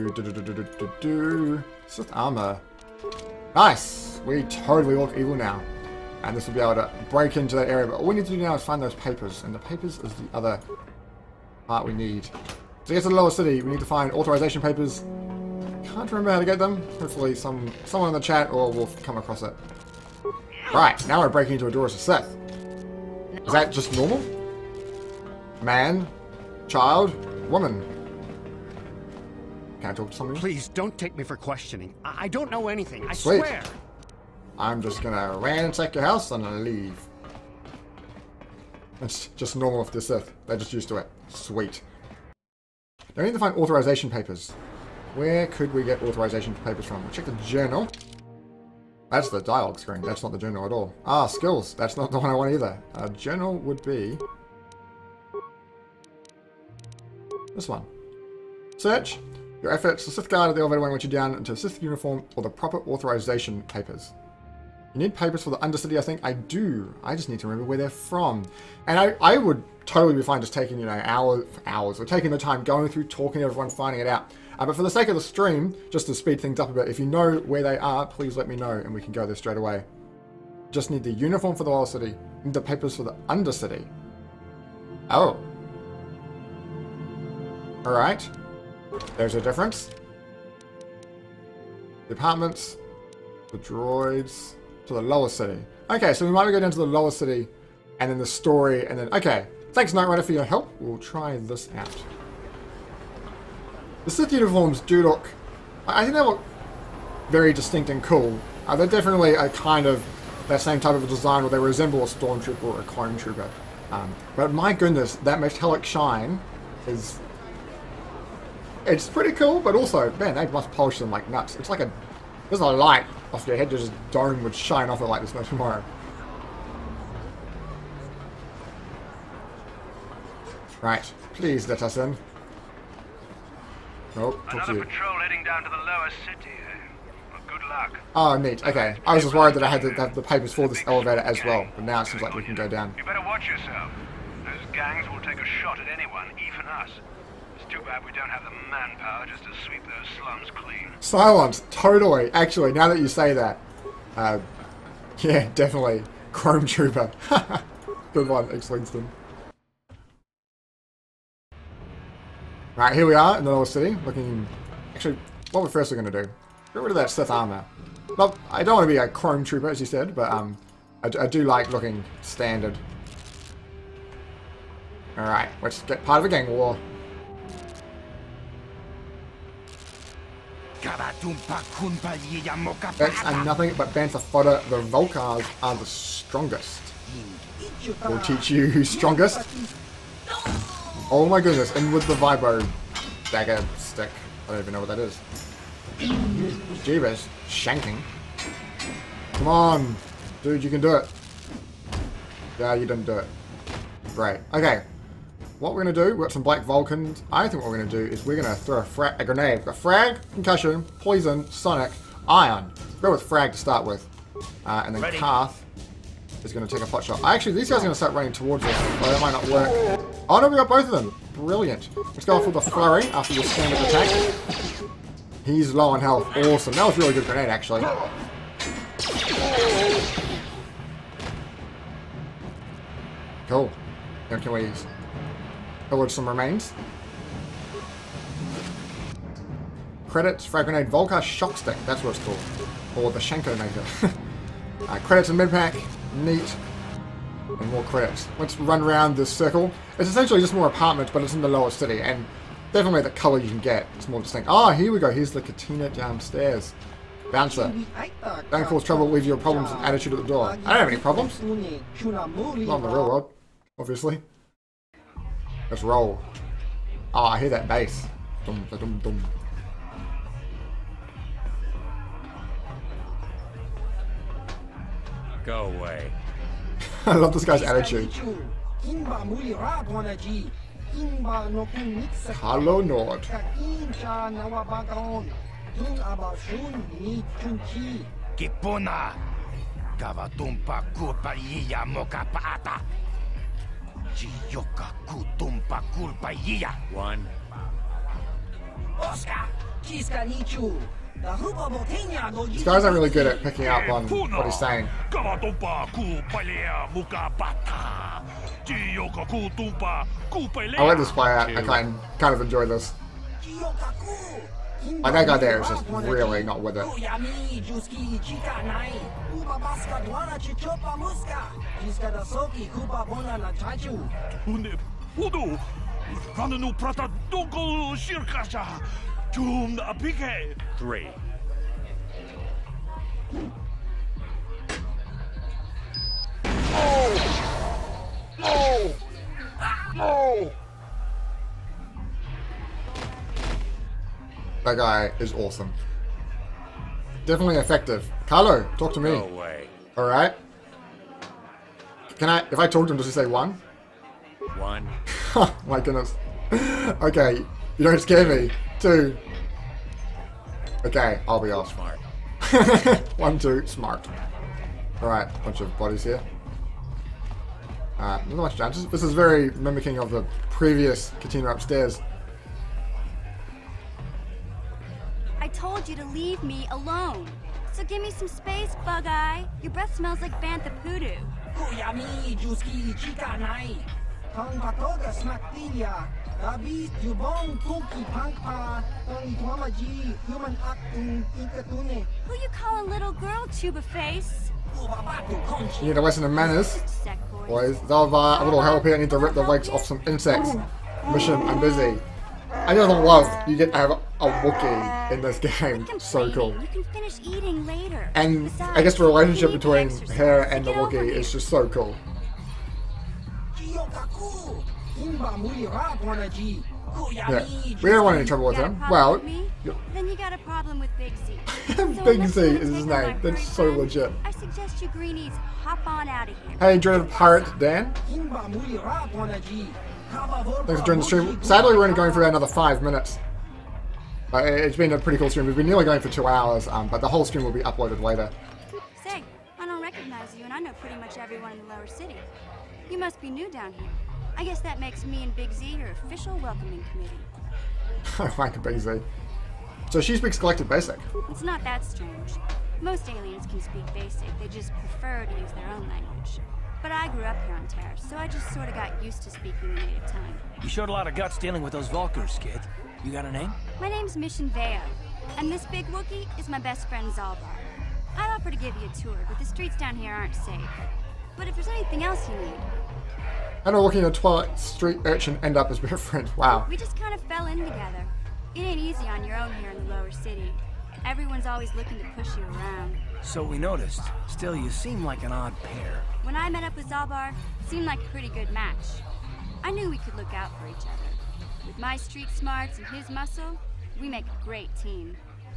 to Sith armor. Nice. We totally look evil now. And this will be able to break into that area. But all we need to do now is find those papers. And the papers is the other part we need. To get to the lower city, we need to find authorization papers. Can't remember how to get them. Hopefully someone in the chat or we'll come across it. Right, now we're breaking into a door as a Sith. Is that just normal? Man, child, woman. Can I talk to somebody? Please don't take me for questioning. I don't know anything. I Sweet. swear. I'm just gonna ransack your house and leave. It's just normal for the Sith. They're just used to it. Sweet. Now we need to find authorization papers. Where could we get authorization papers from? We'll check the journal. That's the dialogue screen. That's not the journal at all. Ah, skills. That's not the one I want either. Journal would be this one. Search. Your efforts. The Sith guard at the elevator won't let you down into a Sith uniform or the proper authorization papers. You need papers for the Undercity, I think. I do. I just need to remember where they're from. And I would totally be fine just taking, you know, hours or taking the time going through, talking to everyone, finding it out. But for the sake of the stream, just to speed things up a bit, if you know where they are, please let me know and we can go there straight away. Just need the uniform for the lower city and the papers for the Undercity. Oh. Alright. There's a difference. The apartments, the droids, to the lower city. Okay, so we might go down to the lower city and then the story and then... Okay, thanks Knight Rider for your help. We'll try this out. The Sith uniforms do look... I think they look very distinct and cool. They're definitely a kind of that same type of a design where they resemble a stormtrooper or a clone trooper. But my goodness, that metallic shine is... It's pretty cool, but also, man, they must polish them like nuts. It's like a... There's a light off your head, just dome would shine off it like there's no tomorrow. Right, please let us in. Nope, talk to you. Patrol heading down to the lower city. Well, good luck. Oh, neat. Okay, I was just worried that I had to have the papers for this elevator as well, but now it seems like we can go down. You better watch yourself. Those gangs will take a shot at anyone, even us. It's too bad we don't have the manpower just to sweep those slums clean. Silence, totally. Actually, now that you say that, yeah, definitely. Chrome Trooper. Good one, X-Winston. Right, here we are in the lower city, looking... Actually, what we're firstly going to do, get rid of that Sith armor. Well, I don't want to be a Chrome Trooper, as you said, but I do like looking standard. Alright, let's get part of a gang war. That's nothing but banter fodder. The Volkars are the strongest. We'll teach you who's strongest. Oh my goodness, and with the vibro dagger stick. I don't even know what that is. Jeebus, shanking. Come on, dude, you can do it. Yeah, you didn't do it. Great. Okay, what we're going to do, we've got some Black Vulcans. I think what we're going to do is we're going to throw a grenade. We've got Frag, Concussion, Poison, Sonic, Ion. Go with Frag to start with. And then Karth is going to take a pot shot. Actually, these guys are going to start running towards us, but that might not work. Oh no, we got both of them. Brilliant. Let's go for the flurry after your standard attack. He's low on health. Awesome. That was a really good grenade, actually. Cool. Now can we pillage some remains? Credits, Frag Grenade, Volkar Shock Stick. That's what it's called. Or the Shankonator. Credits and mid-pack. Neat. And more credits. Let's run around this circle. It's essentially just more apartments, but it's in the lower city, and definitely the color you can get is more distinct. Oh, here we go. Here's the Katina downstairs. Bouncer. Don't cause trouble, leave your problems and attitude at the door. I don't have any problems. Not in the real world, obviously. Let's roll. Oh, I hear that bass. Dum, dum, dum. Go away. I love this guy's attitude. Hello, Nord. Kipuna. Gavatumpa kulpa iya moka paata. Chioka kutumpa kulpa iya. One. Oscar, kiska nichu. These guys aren't really good at picking up on what he's saying. I like this play out. I kind of enjoy this. Like that guy there is just really not with it. Three. No! No! That guy is awesome. Definitely effective. Carlo, talk to me. No way. Alright. Can I, if I talk to him, does he say one? One. My goodness. Okay, you don't scare me. Two. Okay, I'll be off. Smart. 1, 2, smart. Alright, bunch of bodies here. Not much chances. This is very mimicking of the previous Katina upstairs. I told you to leave me alone. So give me some space, Bug-Eye. Your breath smells like Bantha Poodoo. Who you calling little girl, Tuba Face? You need to listen to manners. Boys, they'll have a little help here. I need to rip the legs off some insects. Mission, I'm busy. I just love you get to have a Wookiee in this game. So cool. You can finish eating later. And I guess the relationship between her and the Wookiee is just so cool. Yeah, we don't want any trouble with him. Well, then you got a problem with Big Z. Big Z is his name. That's so legit. I suggest you greenies hop on out of here. Hey, dreaded pirate Dan. Thanks for joining the stream. Sadly, we're only going for about another 5 minutes. It's been a pretty cool stream. We've been nearly going for 2 hours, but the whole stream will be uploaded later. Say, I don't recognize you, and I know pretty much everyone in the lower city. You must be new down here. I guess that makes me and Big Z your official welcoming committee. I like Big Z. So she speaks Galactic Basic. It's not that strange. Most aliens can speak Basic, they just prefer to use their own language. But I grew up here on Terra, so I just sort of got used to speaking the native tongue. You showed a lot of guts dealing with those Vulkars, kid. You got a name? My name's Mission Veo, and this big Wookiee is my best friend Zalbar. I'd offer to give you a tour, but the streets down here aren't safe. But if there's anything else you need... How did Wookiee and a Twilight Street urchin end up as best friends? Wow. We just kind of fell in together. It ain't easy on your own here in the lower city. Everyone's always looking to push you around. So we noticed. Still, you seem like an odd pair. When I met up with Zalbar, it seemed like a pretty good match. I knew we could look out for each other. With my street smarts and his muscle, we make a great team.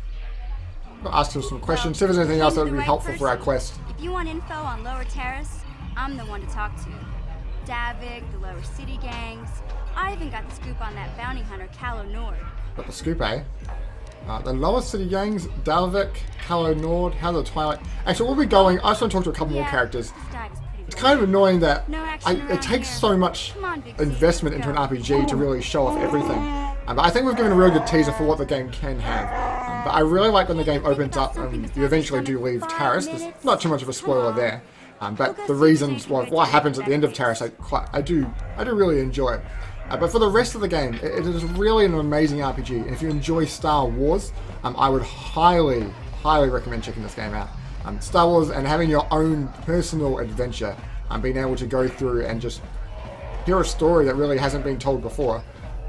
I'll ask him some questions, see if there's anything else that would be helpful for our quest. If you want info on Lower Terrace, I'm the one to talk to. Davik, the Lower City gangs. I even got the scoop on that bounty hunter, Calo Nord. Got the scoop, eh? The Lower City gangs, Davik, Calo Nord, how the Twilight... Actually, we'll be going... I just want to talk to a couple more characters. It's kind of annoying that it takes so much investment into an RPG to really show off everything. But I think we've given a real good teaser for what the game can have. But I really like when the game opens up and you eventually do leave Taris. There's not too much of a spoiler there. But the reasons, what happens at the end of Taris, I do really enjoy. But for the rest of the game, it is really an amazing RPG. And if you enjoy Star Wars, I would highly recommend checking this game out. Star Wars and having your own personal adventure, being able to go through and just hear a story that really hasn't been told before.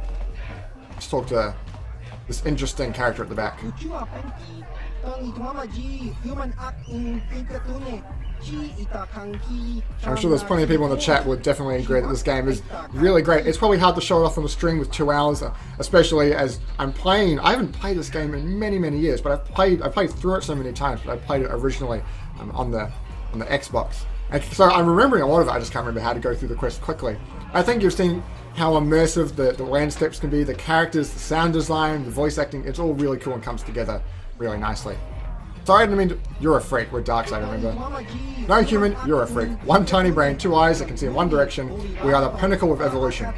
Let's talk to this interesting character at the back. I'm sure there's plenty of people in the chat would definitely agree that this game is really great. It's probably hard to show it off on the stream with 2 hours, especially as I'm playing. I haven't played this game in many years, but I've played through it so many times. But I played it originally on the Xbox, and so I'm remembering a lot of it. I just can't remember how to go through the quest quickly. I think you've seen how immersive the landscapes can be, the characters, the sound design, the voice acting. It's all really cool and comes together really nicely. Sorry, I didn't mean to... You're a freak. We're Darkseid, remember? No human, you're a freak. One tiny brain, 2 eyes that can see in one direction. We are the pinnacle of evolution.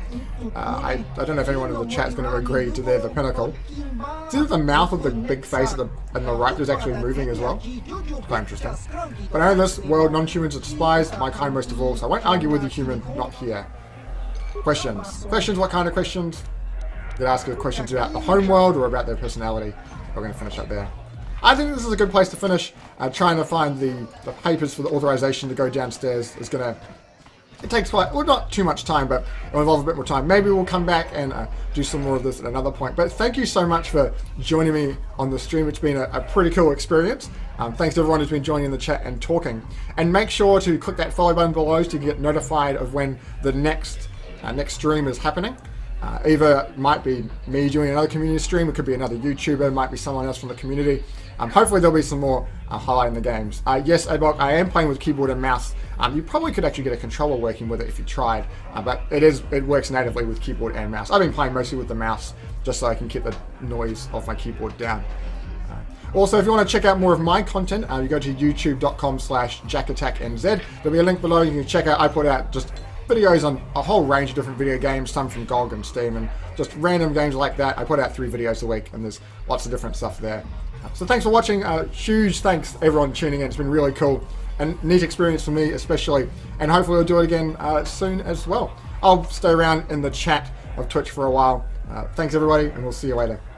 I don't know if anyone in the chat is going to agree to they're the pinnacle. See that the mouth of the big face on the right is actually moving as well? Quite interesting. But I know this world, non-humans are despised, my kind most of all, so I won't argue with you, human, not here. Questions. Questions, what kind of questions? Did I ask you questions about the home world or about their personality? We're going to finish up there. I think this is a good place to finish. Trying to find the papers for the authorization to go downstairs is going to... It takes quite... Well, not too much time, but it'll involve a bit more time. Maybe we'll come back and do some more of this at another point. But thank you so much for joining me on the stream. It's been a pretty cool experience. Thanks to everyone who's been joining in the chat and talking. And make sure to click that follow button below to get notified of when the next stream is happening. Either it might be me doing another community stream, it could be another YouTuber, it might be someone else from the community. Hopefully there'll be some more highlighting the games. Yes, Abok, I am playing with keyboard and mouse. You probably could actually get a controller working with it if you tried, but it works natively with keyboard and mouse. I've been playing mostly with the mouse just so I can keep the noise of my keyboard down. Also, if you want to check out more of my content, you go to youtube.com/jackattacknz. There'll be a link below you can check out. I put out just videos on a whole range of different video games, some from GOG and Steam, and just random games like that. I put out 3 videos a week, and there's lots of different stuff there. So thanks for watching. Huge thanks to everyone tuning in. It's been really cool and neat experience for me especially, and hopefully we'll do it again soon as well. I'll stay around in the chat of Twitch for a while. Thanks everybody, and we'll see you later.